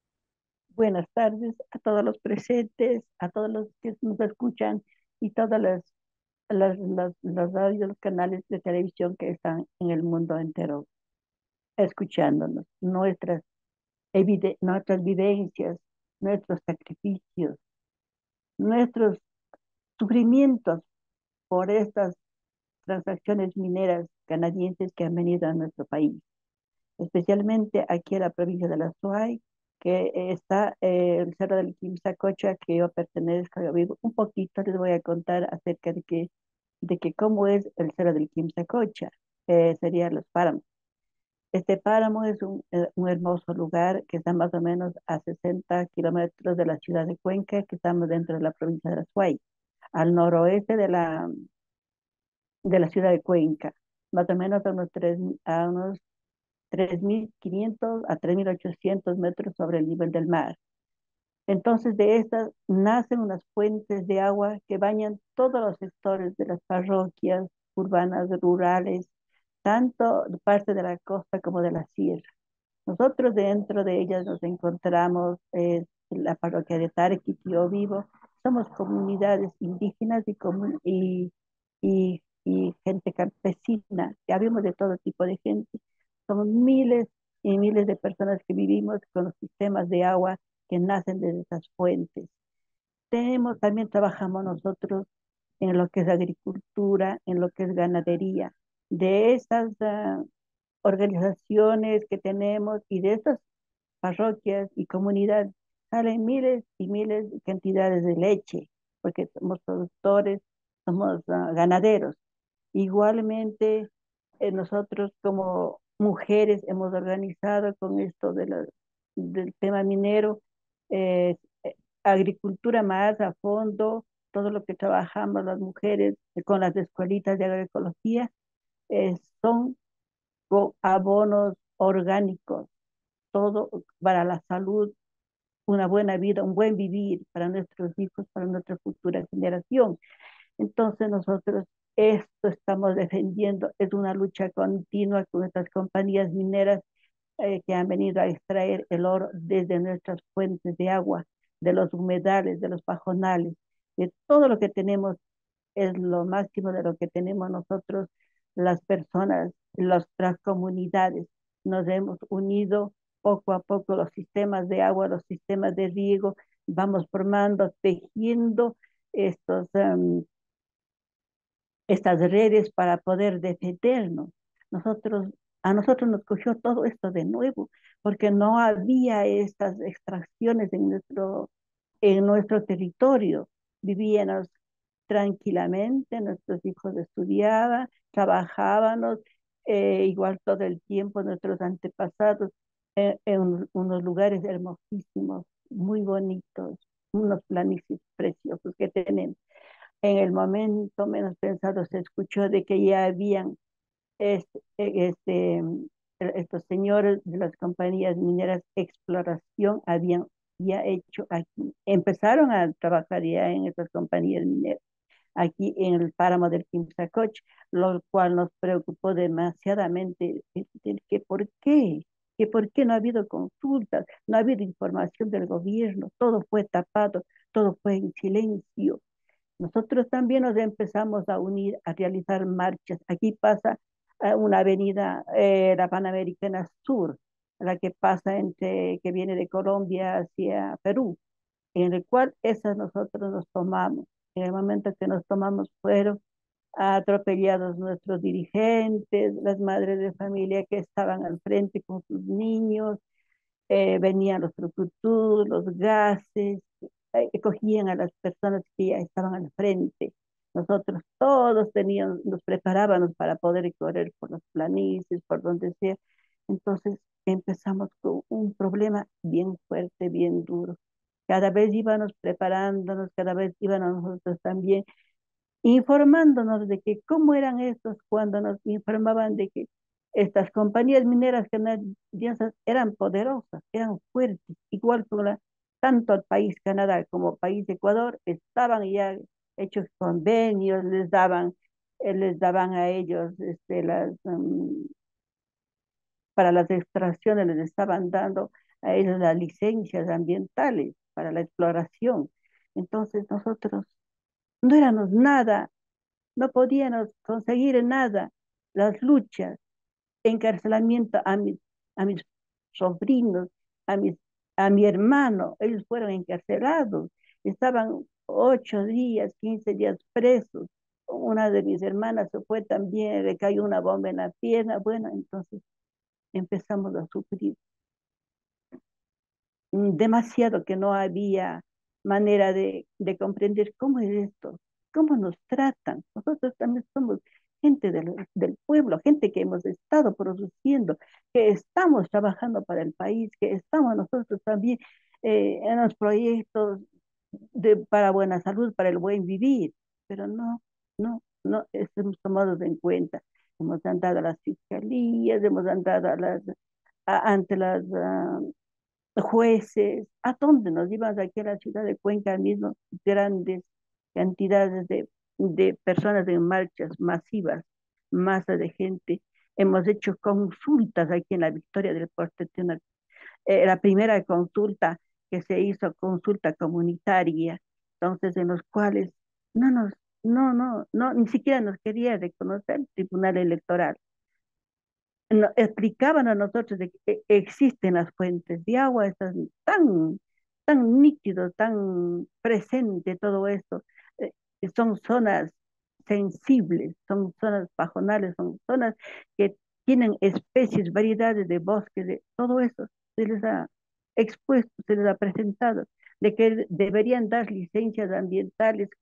Buenas tardes a todos los presentes, a todos los que nos escuchan y todas las, las, las, las radios, los canales de televisión que están en el mundo entero escuchándonos. Nuestras, evide nuestras vivencias, nuestros sacrificios, nuestros sufrimientos por estas transacciones mineras canadienses que han venido a nuestro país, especialmente aquí en la provincia de la Suay, que está eh, el cerro del Quimsacocha, que yo pertenezco, yo vivo. Un poquito les voy a contar acerca de que, de que cómo es el cerro del Quimsacocha, eh, serían los páramos. Este páramo es un, eh, un hermoso lugar que está más o menos a sesenta kilómetros de la ciudad de Cuenca, que estamos dentro de la provincia de la Suay, al noroeste de la, de la ciudad de Cuenca, más o menos a unos, tres, a unos tres mil quinientos a tres mil ochocientos metros sobre el nivel del mar. Entonces de estas nacen unas fuentes de agua que bañan todos los sectores de las parroquias urbanas, rurales, tanto de parte de la costa como de la sierra. Nosotros dentro de ellas nos encontramos eh, la parroquia de Tarqui, que yo vivo. Somos comunidades indígenas y, comun y, y, y gente campesina. Ya vimos de todo tipo de gente. Somos miles y miles de personas que vivimos con los sistemas de agua que nacen de esas fuentes. Tenemos, también trabajamos nosotros en lo que es agricultura, en lo que es ganadería. De esas uh, organizaciones que tenemos y de estas parroquias y comunidades salen miles y miles de cantidades de leche, porque somos productores, somos uh, ganaderos. Igualmente, eh, nosotros como mujeres hemos organizado con esto de la, del tema minero, eh, eh, agricultura más a fondo, todo lo que trabajamos las mujeres eh, con las escuelitas de agroecología, eh, son con abonos orgánicos, todo para la salud, una buena vida, un buen vivir para nuestros hijos, para nuestra futura generación. Entonces nosotros esto estamos defendiendo, es una lucha continua con estas compañías mineras eh, que han venido a extraer el oro desde nuestras fuentes de agua, de los humedales, de los pajonales, de todo lo que tenemos, es lo máximo de lo que tenemos nosotros, las personas, las, las comunidades. Nos hemos unido poco a poco los sistemas de agua, los sistemas de riego, vamos formando, tejiendo estos, um, estas redes para poder defendernos. Nosotros, a nosotros nos cogió todo esto de nuevo, porque no había estas extracciones en nuestro, en nuestro territorio. Vivíamos tranquilamente, nuestros hijos estudiaban, trabajábamos, eh, igual todo el tiempo nuestros antepasados, eh, en unos lugares hermosísimos, muy bonitos, unos planicies preciosos que tenemos. En el momento menos pensado se escuchó de que ya habían este, este, estos señores de las compañías mineras exploración habían ya hecho aquí, empezaron a trabajar ya en estas compañías mineras aquí en el páramo del Quimsacoch, lo cual nos preocupó demasiadamente, que por qué, que por qué no ha habido consultas, no ha habido información del gobierno, todo fue tapado, todo fue en silencio. Nosotros también nos empezamos a unir, a realizar marchas. Aquí pasa eh, una avenida, eh, la Panamericana Sur, la que pasa entre, que viene de Colombia hacia Perú, en el cual esas nosotros nos tomamos. En el momento que nos tomamos fueron atropellados nuestros dirigentes, las madres de familia que estaban al frente con sus niños, eh, venían los trucutus, los gases, eh, cogían a las personas que ya estaban al frente. Nosotros todos teníamos, nos preparábamos para poder correr por las planicies, por donde sea. Entonces empezamos con un problema bien fuerte, bien duro. Cada vez íbamos preparándonos, cada vez íbamos nosotros también informándonos de que cómo eran estos cuando nos informaban de que estas compañías mineras canadienses eran poderosas, eran fuertes, igual que la, tanto el país Canadá como el país Ecuador estaban ya hechos convenios, les daban, eh, les daban a ellos este, las, um, para las extracciones les estaban dando a ellos las licencias ambientales para la exploración. Entonces nosotros no éramos nada, no podíamos conseguir nada. Las luchas, encarcelamiento a mis, a mis sobrinos, a, mis, a mi hermano, ellos fueron encarcelados, estaban ocho días, quince días presos. Una de mis hermanas se fue también, le cayó una bomba en la pierna. Bueno, entonces empezamos a sufrir demasiado, que no había manera de, de comprender cómo es esto, cómo nos tratan. Nosotros también somos gente del, del pueblo, gente que hemos estado produciendo, que estamos trabajando para el país, que estamos nosotros también eh, en los proyectos de, para buena salud, para el buen vivir, pero no, no, no estamos tomados en cuenta. Hemos andado a las fiscalías, hemos andado a las, a, ante las uh, jueces, ¿a dónde nos íbamos? Aquí a la ciudad de Cuenca mismo, grandes cantidades de, de personas en marchas masivas, masa de gente. Hemos hecho consultas aquí en la Victoria del Puerto, eh, la primera consulta que se hizo, consulta comunitaria, entonces en los cuales no nos, no, no, no, ni siquiera nos quería reconocer el Tribunal Electoral. No, explicaban a nosotros de que existen las fuentes de agua, están tan, tan nítido, tan presente todo esto. Eh, son zonas sensibles, son zonas pajonales, son zonas que tienen especies, variedades de bosques, de todo eso se les ha expuesto, se les ha presentado, de que deberían dar licencias ambientales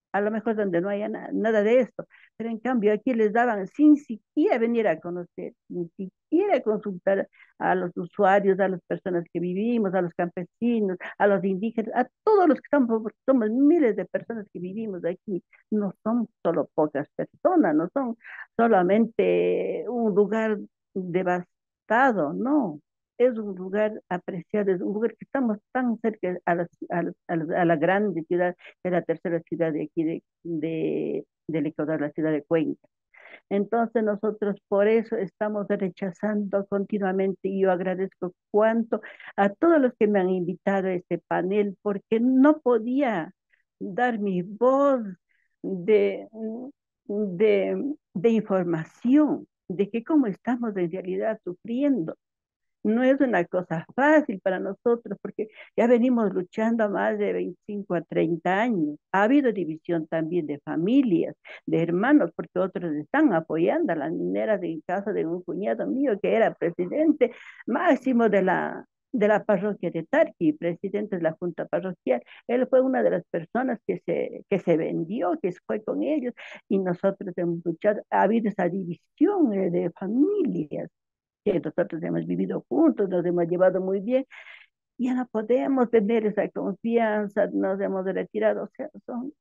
a lo mejor donde no haya na nada de esto, pero en cambio aquí les daban sin siquiera venir a conocer, ni siquiera consultar a los usuarios, a las personas que vivimos, a los campesinos, a los indígenas, a todos los que estamos, porque somos miles de personas que vivimos aquí, no son solo pocas personas, no son solamente un lugar devastado, no. Es un lugar apreciado, es un lugar que estamos tan cerca a la, a la, a la, a la grande ciudad, de la tercera ciudad de aquí de, de, del Ecuador, la ciudad de Cuenca. Entonces nosotros por eso estamos rechazando continuamente y yo agradezco cuánto a todos los que me han invitado a este panel porque no podía dar mi voz de, de, de información de que cómo estamos en realidad sufriendo. No es una cosa fácil para nosotros porque ya venimos luchando más de veinticinco a treinta años. Ha habido división también de familias, de hermanos, porque otros están apoyando a las mineras en caso de un cuñado mío que era presidente máximo de la, de la parroquia de Tarqui, presidente de la junta parroquial. Él fue una de las personas que se, que se vendió, que fue con ellos, y nosotros hemos luchado. Ha habido esa división eh, de familias que nosotros hemos vivido juntos, nos hemos llevado muy bien, ya no podemos tener esa confianza, nos hemos retirado, o sea, son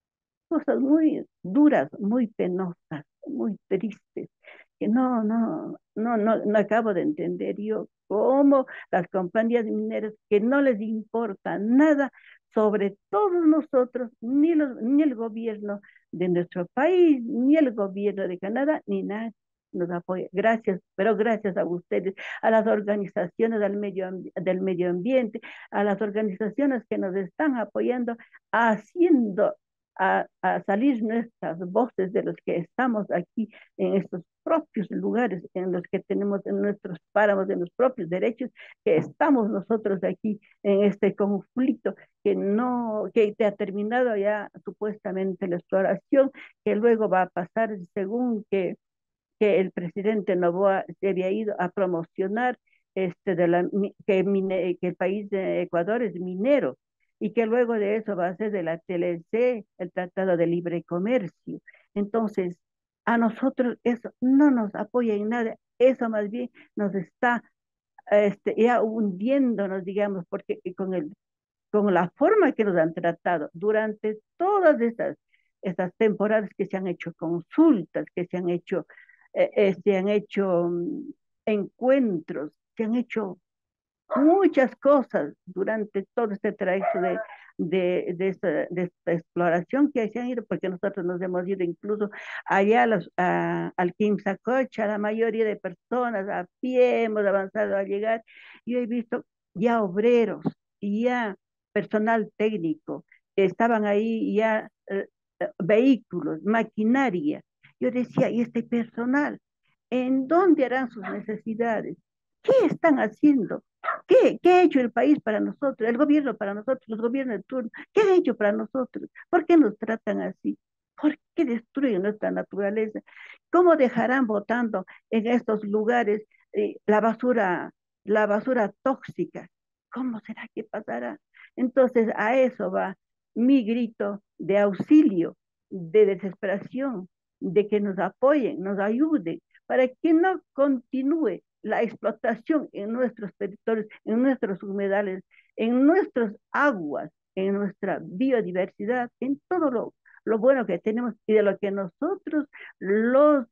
cosas muy duras, muy penosas, muy tristes, que no, no, no, no, no acabo de entender yo cómo las compañías mineras que no les importa nada sobre todos nosotros, ni, los, ni el gobierno de nuestro país, ni el gobierno de Canadá, ni nadie nos apoya. Gracias, pero gracias a ustedes, a las organizaciones del medio, del medio ambiente, a las organizaciones que nos están apoyando, haciendo a, a salir nuestras voces de los que estamos aquí en estos propios lugares, en los que tenemos en nuestros páramos, en los propios derechos, que estamos nosotros aquí en este conflicto que no, que ha terminado ya supuestamente la exploración, que luego va a pasar según que que el presidente Noboa se había ido a promocionar este de la, que, mine, que el país de Ecuador es minero y que luego de eso va a ser de la T L C, el Tratado de Libre Comercio. Entonces, a nosotros eso no nos apoya en nada, eso más bien nos está este, ya hundiéndonos, digamos, porque con, el, con la forma que nos han tratado durante todas estas, estas temporadas que se han hecho consultas, que se han hecho Eh, se han hecho um, encuentros, se han hecho muchas cosas durante todo este trayecto de, de, de, esta, de esta exploración que se han ido, porque nosotros nos hemos ido incluso allá a los, a, al Quimsacocha, la mayoría de personas a pie hemos avanzado a llegar. Yo he visto ya obreros y ya personal técnico, estaban ahí ya eh, vehículos, maquinaria. Yo decía, ¿y este personal? ¿En dónde harán sus necesidades? ¿Qué están haciendo? ¿Qué, ¿Qué ha hecho el país para nosotros? El gobierno para nosotros, los gobiernos de turno. ¿Qué han hecho para nosotros? ¿Por qué nos tratan así? ¿Por qué destruyen nuestra naturaleza? ¿Cómo dejarán botando en estos lugares eh, la basura, la basura tóxica? ¿Cómo será que pasará? Entonces a eso va mi grito de auxilio, de desesperación, de que nos apoyen, nos ayuden, para que no continúe la explotación en nuestros territorios, en nuestros humedales, en nuestras aguas, en nuestra biodiversidad, en todo lo, lo bueno que tenemos y de lo que nosotros, los,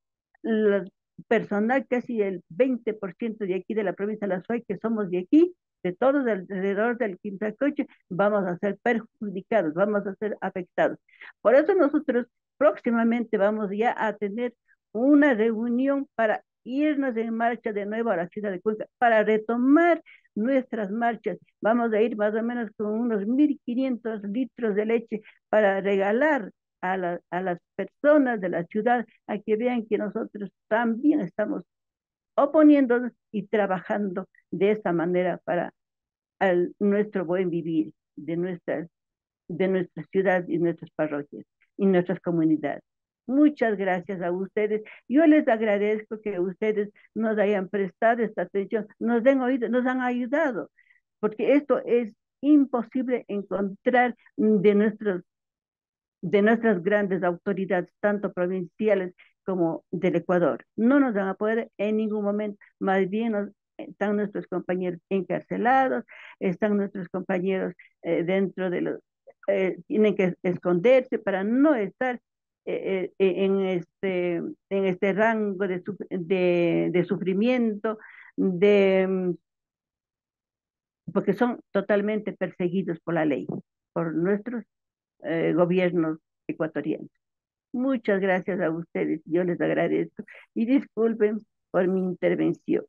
los personal, casi el veinte por ciento de aquí de la provincia de La Suay, que somos de aquí, de todos alrededor del Quimsacocha, vamos a ser perjudicados, vamos a ser afectados. Por eso nosotros próximamente vamos ya a tener una reunión para irnos en marcha de nuevo a la ciudad de Cuenca, para retomar nuestras marchas. Vamos a ir más o menos con unos mil quinientos litros de leche para regalar a, la, a las personas de la ciudad a que vean que nosotros también estamos oponiéndonos y trabajando de esa manera para el, nuestro buen vivir de nuestras, de nuestra ciudad y nuestras parroquias y nuestras comunidades. Muchas gracias a ustedes. Yo les agradezco que ustedes nos hayan prestado esta atención, nos han oído, nos han ayudado, porque esto es imposible encontrar de nuestros de nuestras grandes autoridades, tanto provinciales como del Ecuador. No nos van a poder en ningún momento, más bien nos, están nuestros compañeros encarcelados, están nuestros compañeros eh, dentro de los, eh, tienen que esconderse para no estar eh, eh, en, este, en este rango de, de, de sufrimiento, de, porque son totalmente perseguidos por la ley, por nuestros eh, gobiernos ecuatorianos. Muchas gracias a ustedes, yo les agradezco y disculpen por mi intervención.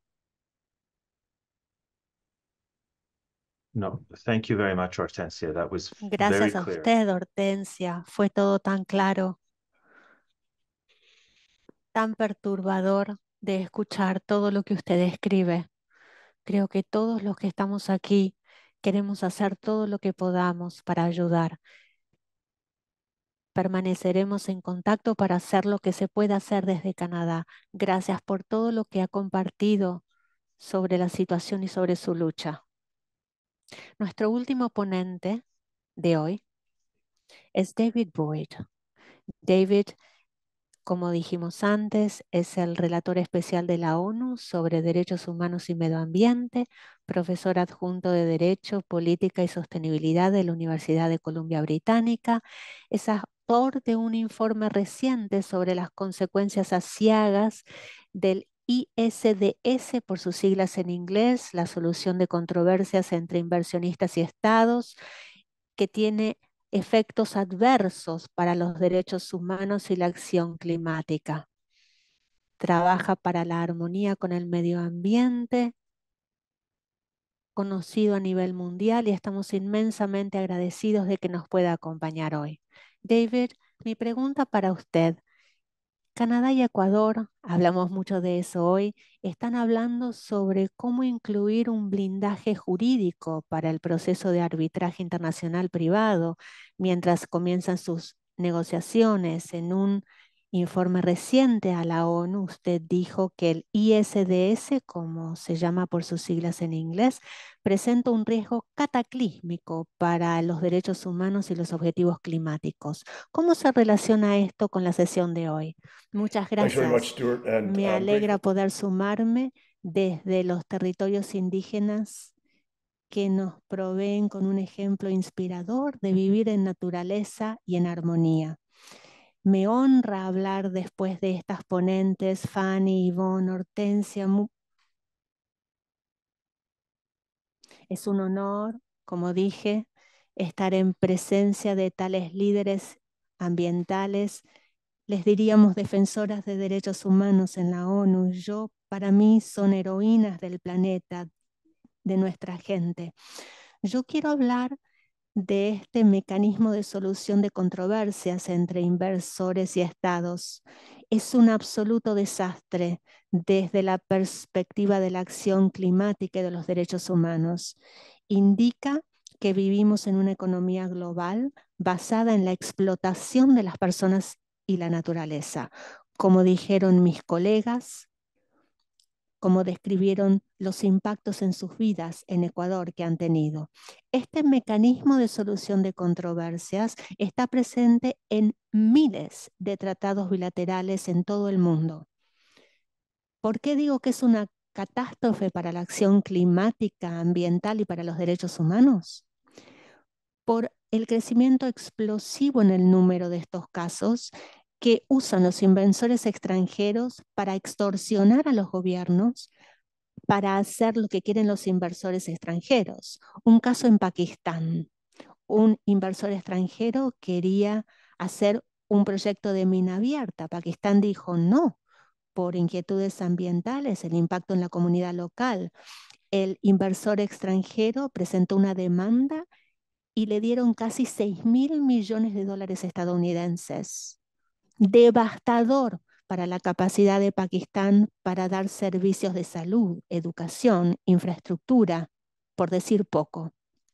No, thank you very much, Hortensia. That was Gracias very a clear. usted, Hortensia. Fue todo tan claro, tan perturbador de escuchar todo lo que usted escribe. Creo que todos los que estamos aquí queremos hacer todo lo que podamos para ayudar. Permaneceremos en contacto para hacer lo que se pueda hacer desde Canadá. Gracias por todo lo que ha compartido sobre la situación y sobre su lucha. Nuestro último ponente de hoy es David Boyd. David, como dijimos antes, es el relator especial de la ONU sobre Derechos Humanos y Medio Ambiente, profesor adjunto de Derecho, Política y Sostenibilidad de la Universidad de Columbia Británica. Es autor de un informe reciente sobre las consecuencias aciagas del I S D S, por sus siglas en inglés, la solución de controversias entre inversionistas y estados, que tiene efectos adversos para los derechos humanos y la acción climática. Trabaja para la armonía con el medio ambiente, conocido a nivel mundial, y estamos inmensamente agradecidos de que nos pueda acompañar hoy. David, mi pregunta para usted. Canadá y Ecuador, hablamos mucho de eso hoy, están hablando sobre cómo incluir un blindaje jurídico para el proceso de arbitraje internacional privado, mientras comienzan sus negociaciones. En un informe reciente a la ONU, usted dijo que el I S D S, como se llama por sus siglas en inglés, presenta un riesgo cataclísmico para los derechos humanos y los objetivos climáticos. ¿Cómo se relaciona esto con la sesión de hoy? Muchas gracias. Much, Stuart, and, Me um, alegra poder sumarme desde los territorios indígenas que nos proveen con un ejemplo inspirador de vivir en naturaleza y en armonía. Me honra hablar después de estas ponentes, Fanny, Ivonne, Hortensia. Es un honor, como dije, estar en presencia de tales líderes ambientales, les diríamos defensoras de derechos humanos en la ONU. Yo, para mí, son heroínas del planeta, de nuestra gente. Yo quiero hablar de este mecanismo de solución de controversias entre inversores y estados. Es un absoluto desastre desde la perspectiva de la acción climática y de los derechos humanos. Indica que vivimos en una economía global basada en la explotación de las personas y la naturaleza. Como dijeron mis colegas, como describieron los impactos en sus vidas en Ecuador que han tenido. Este mecanismo de solución de controversias está presente en miles de tratados bilaterales en todo el mundo. ¿Por qué digo que es una catástrofe para la acción climática, ambiental y para los derechos humanos? Por el crecimiento explosivo en el número de estos casos que usan los inversores extranjeros para extorsionar a los gobiernos, para hacer lo que quieren los inversores extranjeros. Un caso en Pakistán. Un inversor extranjero quería hacer un proyecto de mina abierta. Pakistán dijo no, por inquietudes ambientales, el impacto en la comunidad local. El inversor extranjero presentó una demanda y le dieron casi seis mil millones de dólares estadounidenses. Devastador para la capacidad de Pakistán para dar servicios de salud, educación, infraestructura, por decir poco.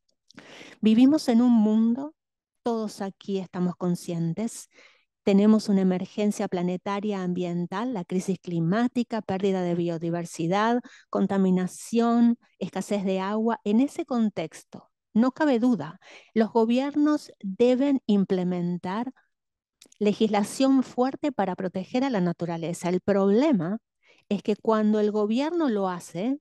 Vivimos en un mundo, todos aquí estamos conscientes, tenemos una emergencia planetaria ambiental, la crisis climática, pérdida de biodiversidad, contaminación, escasez de agua. En ese contexto, no cabe duda, los gobiernos deben implementar legislación fuerte para proteger a la naturaleza. El problema es que cuando el gobierno lo hace,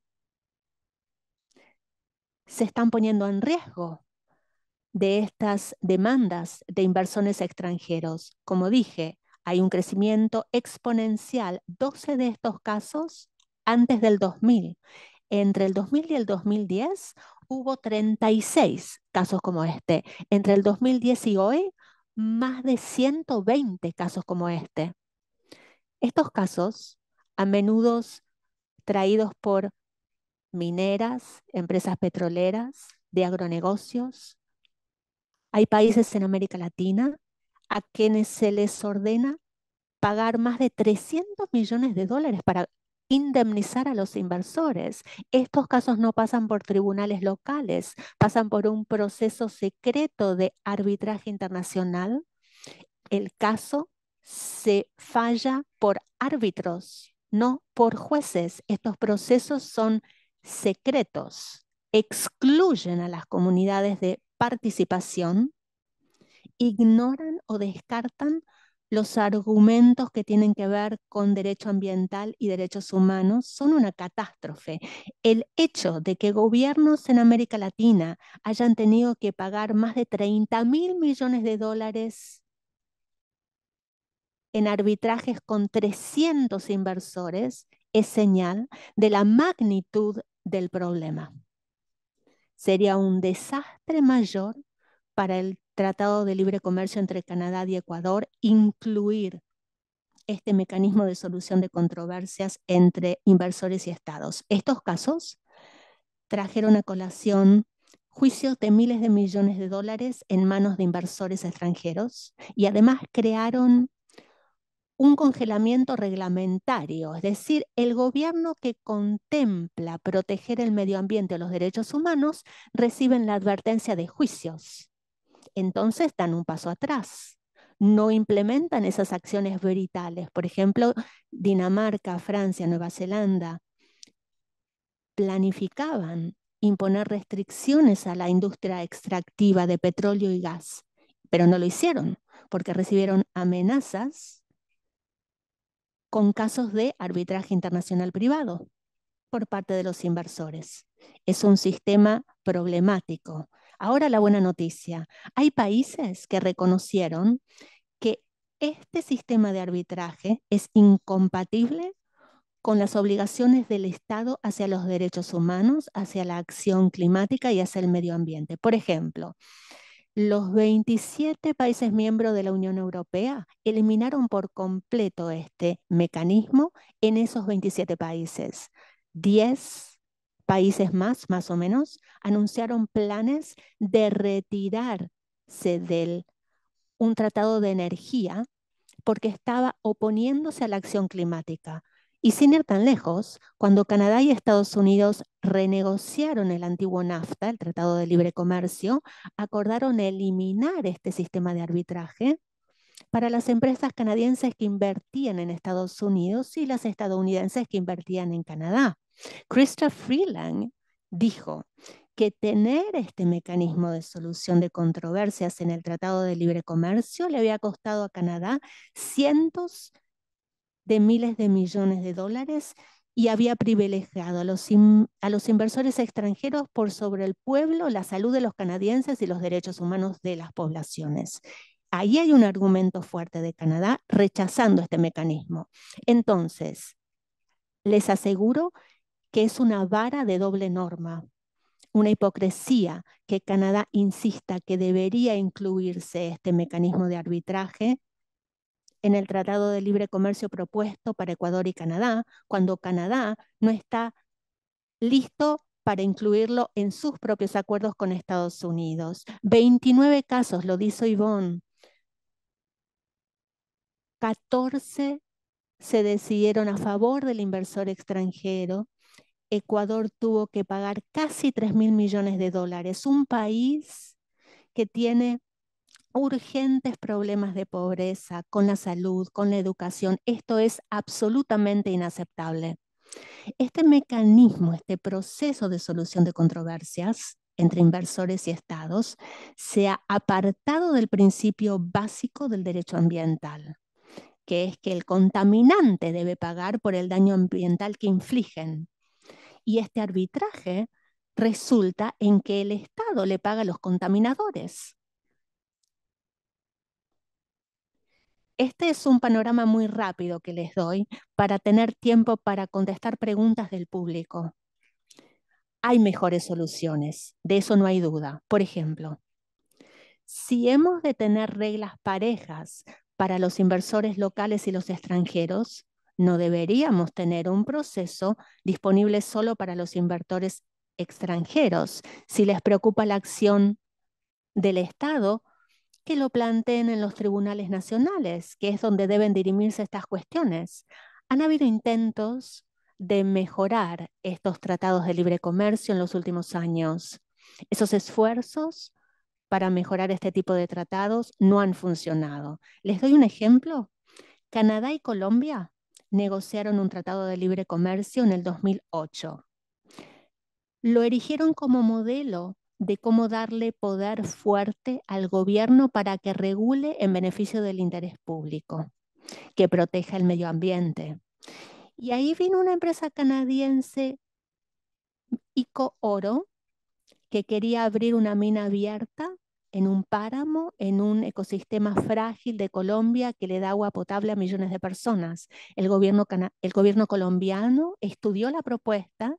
se están poniendo en riesgo de estas demandas de inversores extranjeros. Como dije, hay un crecimiento exponencial, doce de estos casos antes del dos mil. Entre el dos mil y el dos mil diez hubo treinta y seis casos como este. Entre el dos mil diez y hoy, más de ciento veinte casos como este. Estos casos, a menudo traídos por mineras, empresas petroleras, de agronegocios. Hay países en América Latina a quienes se les ordena pagar más de trescientos millones de dólares para indemnizar a los inversores. Estos casos no pasan por tribunales locales, pasan por un proceso secreto de arbitraje internacional. El caso se falla por árbitros, no por jueces. Estos procesos son secretos, excluyen a las comunidades de participación, ignoran o descartan los argumentos que tienen que ver con derecho ambiental y derechos humanos. Son una catástrofe. El hecho de que gobiernos en América Latina hayan tenido que pagar más de treinta mil millones de dólares en arbitrajes con trescientos inversores es señal de la magnitud del problema. Sería un desastre mayor para el Tratado de Libre Comercio entre Canadá y Ecuador incluir este mecanismo de solución de controversias entre inversores y estados. Estos casos trajeron a colación juicios de miles de millones de dólares en manos de inversores extranjeros y además crearon un congelamiento reglamentario, es decir, el gobierno que contempla proteger el medio ambiente o los derechos humanos reciben la advertencia de juicios. Entonces dan un paso atrás. No implementan esas acciones veritales. Por ejemplo, Dinamarca, Francia, Nueva Zelanda planificaban imponer restricciones a la industria extractiva de petróleo y gas, pero no lo hicieron porque recibieron amenazas con casos de arbitraje internacional privado por parte de los inversores. Es un sistema problemático. Ahora la buena noticia. Hay países que reconocieron que este sistema de arbitraje es incompatible con las obligaciones del Estado hacia los derechos humanos, hacia la acción climática y hacia el medio ambiente. Por ejemplo, los veintisiete países miembros de la Unión Europea eliminaron por completo este mecanismo en esos veintisiete países. diez países más, más o menos, anunciaron planes de retirarse de un tratado de energía porque estaba oponiéndose a la acción climática. Y sin ir tan lejos, cuando Canadá y Estados Unidos renegociaron el antiguo NAFTA, el Tratado de Libre Comercio, acordaron eliminar este sistema de arbitraje para las empresas canadienses que invertían en Estados Unidos y las estadounidenses que invertían en Canadá. Chrystia Freeland dijo que tener este mecanismo de solución de controversias en el Tratado de Libre Comercio le había costado a Canadá cientos de miles de millones de dólares y había privilegiado a los, in, a los inversores extranjeros por sobre el pueblo, la salud de los canadienses y los derechos humanos de las poblaciones. Ahí hay un argumento fuerte de Canadá rechazando este mecanismo. Entonces, les aseguro que es una vara de doble norma, una hipocresía que Canadá insista que debería incluirse este mecanismo de arbitraje en el Tratado de Libre Comercio propuesto para Ecuador y Canadá, cuando Canadá no está listo para incluirlo en sus propios acuerdos con Estados Unidos. veintinueve casos, lo dice Ivonne. catorce se decidieron a favor del inversor extranjero. Ecuador tuvo que pagar casi tres mil millones de dólares. Un país que tiene urgentes problemas de pobreza con la salud, con la educación. Esto es absolutamente inaceptable. Este mecanismo, este proceso de solución de controversias entre inversores y estados se ha apartado del principio básico del derecho ambiental, que es que el contaminante debe pagar por el daño ambiental que infligen. Y este arbitraje resulta en que el Estado le paga a los contaminadores. Este es un panorama muy rápido que les doy para tener tiempo para contestar preguntas del público. Hay mejores soluciones, de eso no hay duda. Por ejemplo, si hemos de tener reglas parejas para los inversores locales y los extranjeros, no deberíamos tener un proceso disponible solo para los inversores extranjeros. Si les preocupa la acción del Estado, que lo planteen en los tribunales nacionales, que es donde deben dirimirse estas cuestiones. Han habido intentos de mejorar estos tratados de libre comercio en los últimos años. Esos esfuerzos para mejorar este tipo de tratados no han funcionado. Les doy un ejemplo. Canadá y Colombia negociaron un tratado de libre comercio en el dos mil ocho. Lo erigieron como modelo de cómo darle poder fuerte al gobierno para que regule en beneficio del interés público, que proteja el medio ambiente. Y ahí vino una empresa canadiense, Ico Oro, que quería abrir una mina abierta en un páramo, en un ecosistema frágil de Colombia que le da agua potable a millones de personas. El gobierno, el gobierno colombiano estudió la propuesta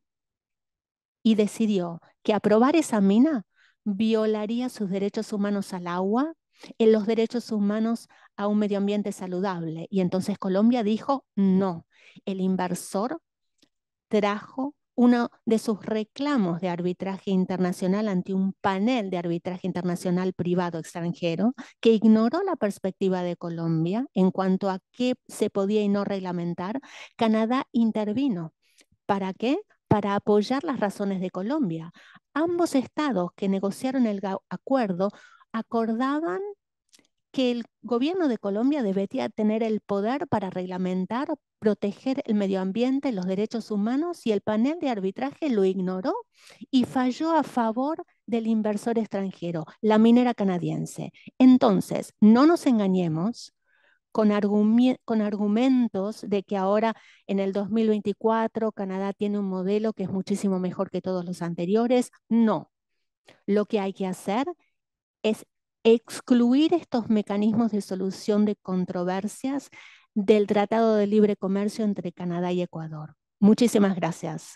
y decidió que aprobar esa mina violaría sus derechos humanos al agua, en los derechos humanos a un medio ambiente saludable. Y entonces Colombia dijo no. El inversor trajo uno de sus reclamos de arbitraje internacional ante un panel de arbitraje internacional privado extranjero que ignoró la perspectiva de Colombia en cuanto a qué se podía y no reglamentar. Canadá intervino. ¿Para qué? Para apoyar las razones de Colombia. Ambos estados que negociaron el acuerdo acordaban que el gobierno de Colombia debería tener el poder para reglamentar, proteger el medio ambiente, los derechos humanos, y el panel de arbitraje lo ignoró y falló a favor del inversor extranjero, la minera canadiense. Entonces, no nos engañemos con, argumen- con argumentos de que ahora en el dos mil veinticuatro Canadá tiene un modelo que es muchísimo mejor que todos los anteriores. No. Lo que hay que hacer es excluir estos mecanismos de solución de controversias del Tratado de Libre Comercio entre Canadá y Ecuador. Muchísimas gracias.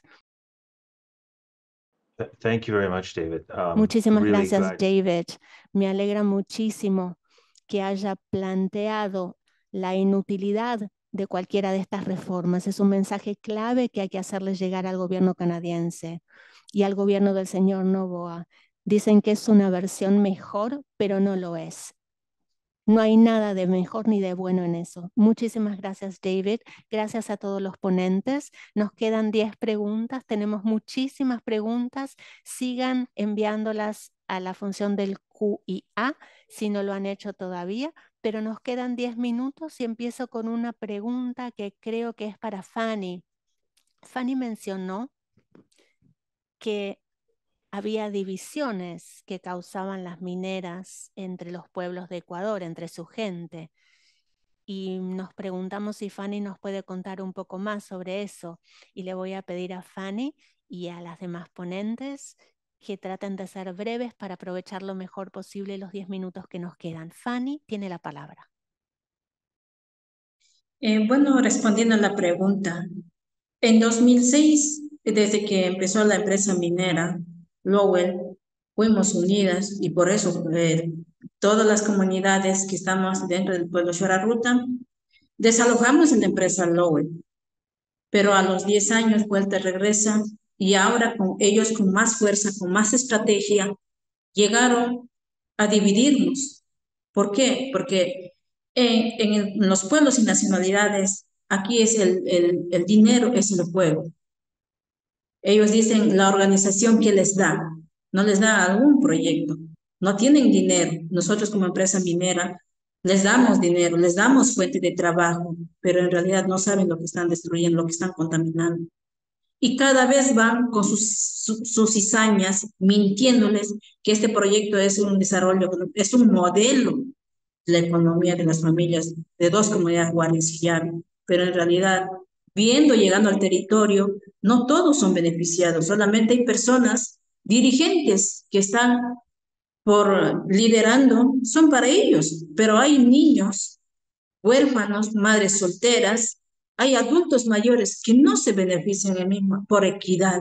Thank you very much, David. Um, Muchísimas really gracias, glad. David. Me alegra muchísimo que haya planteado la inutilidad de cualquiera de estas reformas. Es un mensaje clave que hay que hacerle llegar al gobierno canadiense y al gobierno del señor Noboa. Dicen que es una versión mejor, pero no lo es. No hay nada de mejor ni de bueno en eso. Muchísimas gracias, David. Gracias a todos los ponentes. Nos quedan diez preguntas. Tenemos muchísimas preguntas. Sigan enviándolas a la función del Q y A si no lo han hecho todavía. Pero nos quedan diez minutos y empiezo con una pregunta que creo que es para Fanny. Fanny mencionó que había divisiones que causaban las mineras entre los pueblos de Ecuador, entre su gente. Y nos preguntamos si Fanny nos puede contar un poco más sobre eso. Y le voy a pedir a Fanny y a las demás ponentes que traten de ser breves para aprovechar lo mejor posible los diez minutos que nos quedan. Fanny tiene la palabra. Eh, bueno, respondiendo a la pregunta, en dos mil seis, desde que empezó la empresa minera, Lowell, fuimos unidas y por eso eh, todas las comunidades que estamos dentro del pueblo Xararruta desalojamos en la empresa Lowell, pero a los diez años vuelta regresa y ahora con ellos con más fuerza, con más estrategia, llegaron a dividirnos. ¿Por qué? Porque en, en, el, en los pueblos y nacionalidades, aquí es el, el, el dinero, es el juego. Ellos dicen la organización que les da, no les da algún proyecto, no tienen dinero. Nosotros como empresa minera les damos dinero, les damos fuente de trabajo, pero en realidad no saben lo que están destruyendo, lo que están contaminando. y cada vez van con sus, sus, sus cizañas mintiéndoles que este proyecto es un desarrollo, es un modelo de la economía de las familias de dos comunidades guaraníes y llano, pero en realidad, viendo, llegando al territorio, no todos son beneficiados, solamente hay personas dirigentes que están por liderando, son para ellos, pero hay niños huérfanos, madres solteras, hay adultos mayores que no se benefician el mismo por equidad.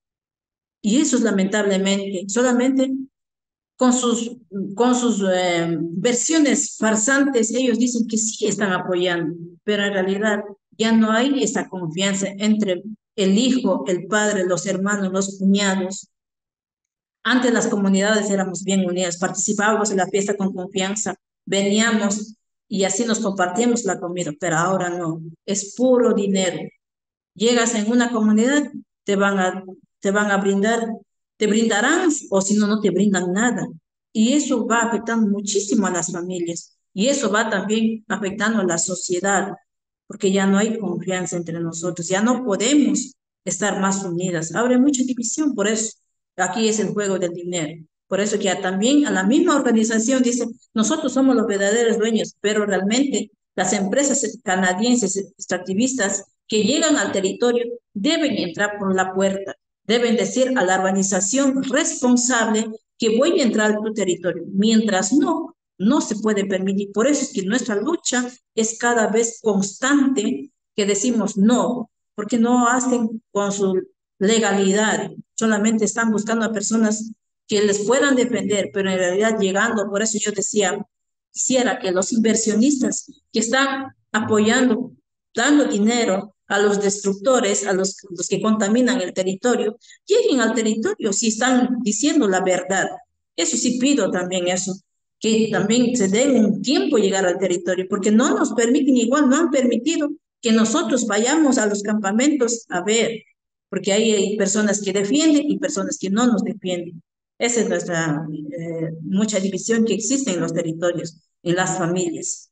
Y eso es lamentablemente, solamente con sus, con sus eh, versiones farsantes, ellos dicen que sí están apoyando, pero en realidad ya no hay esa confianza entre el hijo, el padre, los hermanos, los cuñados. Antes las comunidades éramos bien unidas, participábamos en la fiesta con confianza, veníamos y así nos compartíamos la comida, pero ahora no, es puro dinero. Llegas en una comunidad, te van a, te van a brindar, te brindarán o si no, no te brindan nada. Y eso va afectando muchísimo a las familias y eso va también afectando a la sociedad, porque ya no hay confianza entre nosotros, ya no podemos estar más unidas. Habrá mucha división, por eso aquí es el juego del dinero. Por eso que también a la misma organización dice, nosotros somos los verdaderos dueños, pero realmente las empresas canadienses extractivistas que llegan al territorio deben entrar por la puerta, deben decir a la organización responsable que voy a entrar a tu territorio. Mientras no, no se puede permitir. Por eso es que nuestra lucha es cada vez constante, que decimos no, porque no hacen con su legalidad, solamente están buscando a personas que les puedan defender, pero en realidad llegando, por eso yo decía, quisiera que los inversionistas que están apoyando, dando dinero a los destructores, a los, los que contaminan el territorio, lleguen al territorio si están diciendo la verdad. Eso sí pido también eso, que también se den un tiempo llegar al territorio, porque no nos permiten, igual no han permitido que nosotros vayamos a los campamentos a ver, porque ahí hay personas que defienden y personas que no nos defienden. Esa es nuestra eh, mucha división que existe en los territorios, en las familias.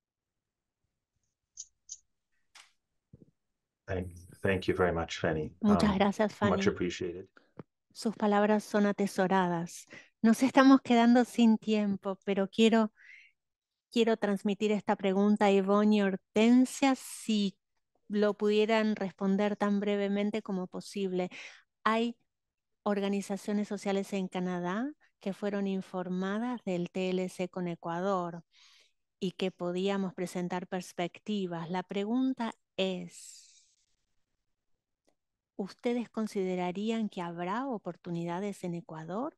Thank, thank you very much, Fanny. Muchas um, gracias, Fanny. Much appreciated. Sus palabras son atesoradas. Nos estamos quedando sin tiempo, pero quiero, quiero transmitir esta pregunta a Ivonne y Hortensia, si lo pudieran responder tan brevemente como posible. Hay organizaciones sociales en Canadá que fueron informadas del T L C con Ecuador y que podíamos presentar perspectivas. La pregunta es, ¿ustedes considerarían que habrá oportunidades en Ecuador?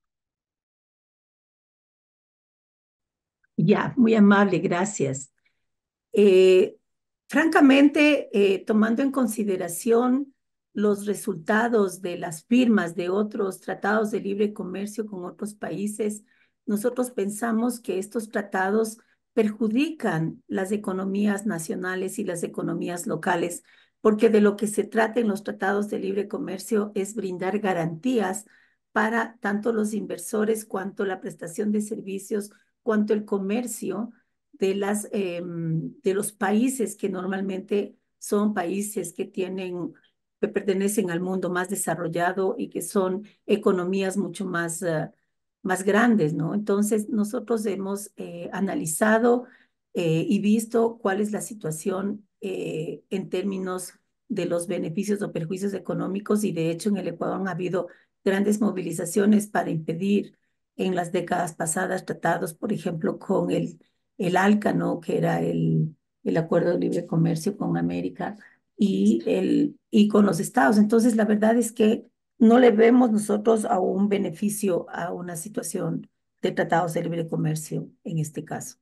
Ya, muy amable, gracias. Eh, francamente, eh, tomando en consideración los resultados de las firmas de otros tratados de libre comercio con otros países, nosotros pensamos que estos tratados perjudican las economías nacionales y las economías locales, porque de lo que se trata en los tratados de libre comercio es brindar garantías para tanto los inversores cuanto la prestación de servicios, cuanto el comercio de, las, eh, de los países que normalmente son países que tienen, que pertenecen al mundo más desarrollado y que son economías mucho más, uh, más grandes, ¿no? Entonces, nosotros hemos eh, analizado eh, y visto cuál es la situación eh, en términos de los beneficios o perjuicios económicos, y de hecho en el Ecuador ha habido grandes movilizaciones para impedir en las décadas pasadas tratados, por ejemplo, con el, el ALCA, ¿no? Que era el, el Acuerdo de Libre Comercio con América y, el, y con los estados. Entonces, la verdad es que no le vemos nosotros a un beneficio a una situación de tratados de libre comercio en este caso.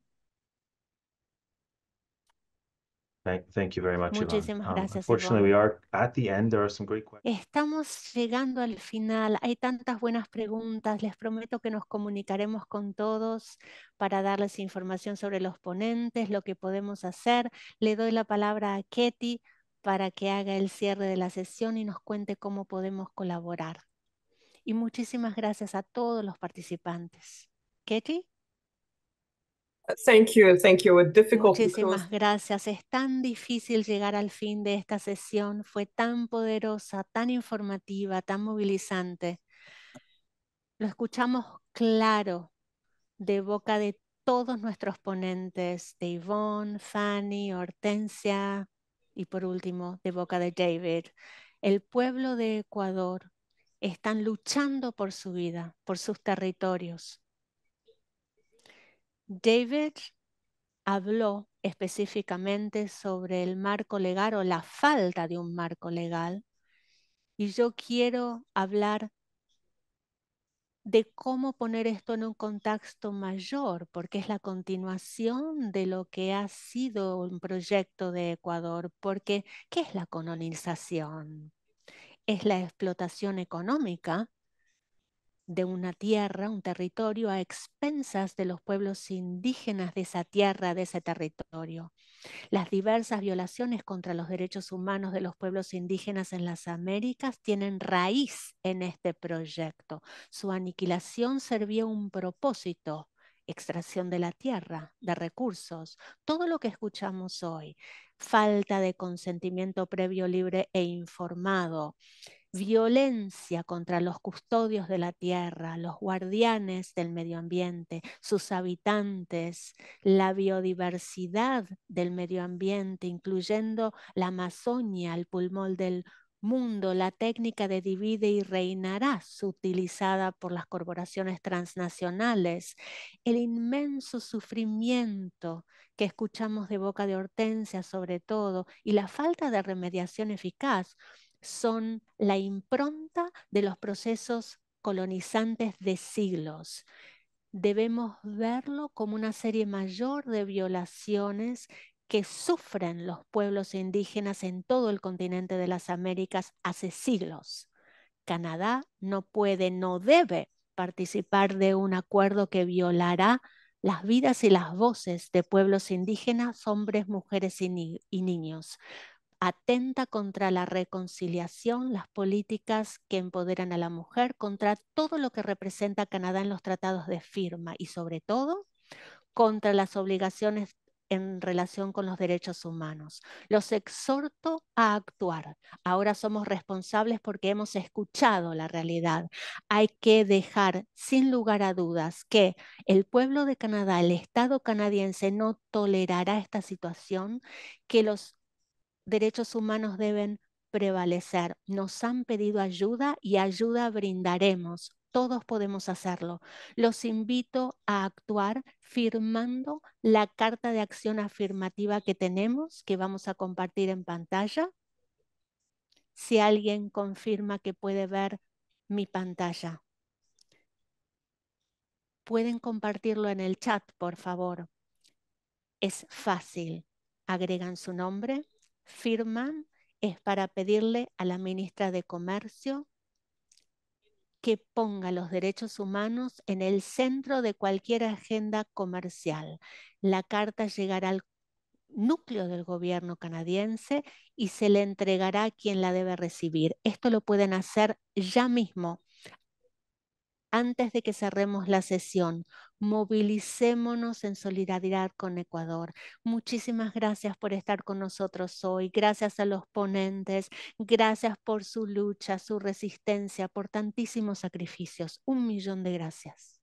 Thank, thank you very much, Muchísimas Ivonne. gracias, Um, unfortunately, Ivonne. we are at the end. There are some great questions. Estamos llegando al final. Hay tantas buenas preguntas. Les prometo que nos comunicaremos con todos para darles información sobre los ponentes, lo que podemos hacer. Le doy la palabra a Ketty para que haga el cierre de la sesión y nos cuente cómo podemos colaborar. Y muchísimas gracias a todos los participantes. Ketty. Thank you, thank you. Difficult Muchísimas gracias. Es tan difícil llegar al fin de esta sesión. Fue tan poderosa, tan informativa, tan movilizante. Lo escuchamos claro de boca de todos nuestros ponentes, de Yvonne, Fanny, Hortensia y por último de boca de David. El pueblo de Ecuador están luchando por su vida, por sus territorios. David habló específicamente sobre el marco legal o la falta de un marco legal y yo quiero hablar de cómo poner esto en un contexto mayor, porque es la continuación de lo que ha sido un proyecto de Ecuador, porque ¿qué es la colonización? Es la explotación económica de una tierra, un territorio, a expensas de los pueblos indígenas de esa tierra, de ese territorio. Las diversas violaciones contra los derechos humanos de los pueblos indígenas en las Américas tienen raíz en este proyecto. Su aniquilación servía un propósito, extracción de la tierra, de recursos, todo lo que escuchamos hoy, falta de consentimiento previo, libre e informado, violencia contra los custodios de la tierra, los guardianes del medio ambiente, sus habitantes, la biodiversidad del medio ambiente, incluyendo la Amazonia, el pulmón del mundo, la técnica de divide y reinarás utilizada por las corporaciones transnacionales, el inmenso sufrimiento que escuchamos de boca de Hortensia sobre todo y la falta de remediación eficaz son la impronta de los procesos colonizantes de siglos. Debemos verlo como una serie mayor de violaciones que sufren los pueblos indígenas en todo el continente de las Américas hace siglos. Canadá no puede, no debe participar de un acuerdo que violará las vidas y las voces de pueblos indígenas, hombres, mujeres y, ni y niños. Atenta contra la reconciliación, las políticas que empoderan a la mujer, contra todo lo que representa Canadá en los tratados de firma y sobre todo contra las obligaciones en relación con los derechos humanos. Los exhorto a actuar. Ahora somos responsables porque hemos escuchado la realidad. Hay que dejar sin lugar a dudas que el pueblo de Canadá, el Estado canadiense no tolerará esta situación, que los derechos humanos deben prevalecer. Nos han pedido ayuda y ayuda brindaremos. Todos podemos hacerlo. Los invito a actuar firmando la carta de acción afirmativa que tenemos, que vamos a compartir en pantalla. Si alguien confirma que puede ver mi pantalla. Pueden compartirlo en el chat, por favor. Es fácil. Agregan su nombre, firman. Es para pedirle a la ministra de Comercio que ponga los derechos humanos en el centro de cualquier agenda comercial. La carta llegará al núcleo del gobierno canadiense y se le entregará a quien la debe recibir. Esto lo pueden hacer ya mismo. Antes de que cerremos la sesión, movilicémonos en solidaridad con Ecuador. Muchísimas gracias por estar con nosotros hoy. Gracias a los ponentes. Gracias por su lucha, su resistencia, por tantísimos sacrificios. Un millón de gracias.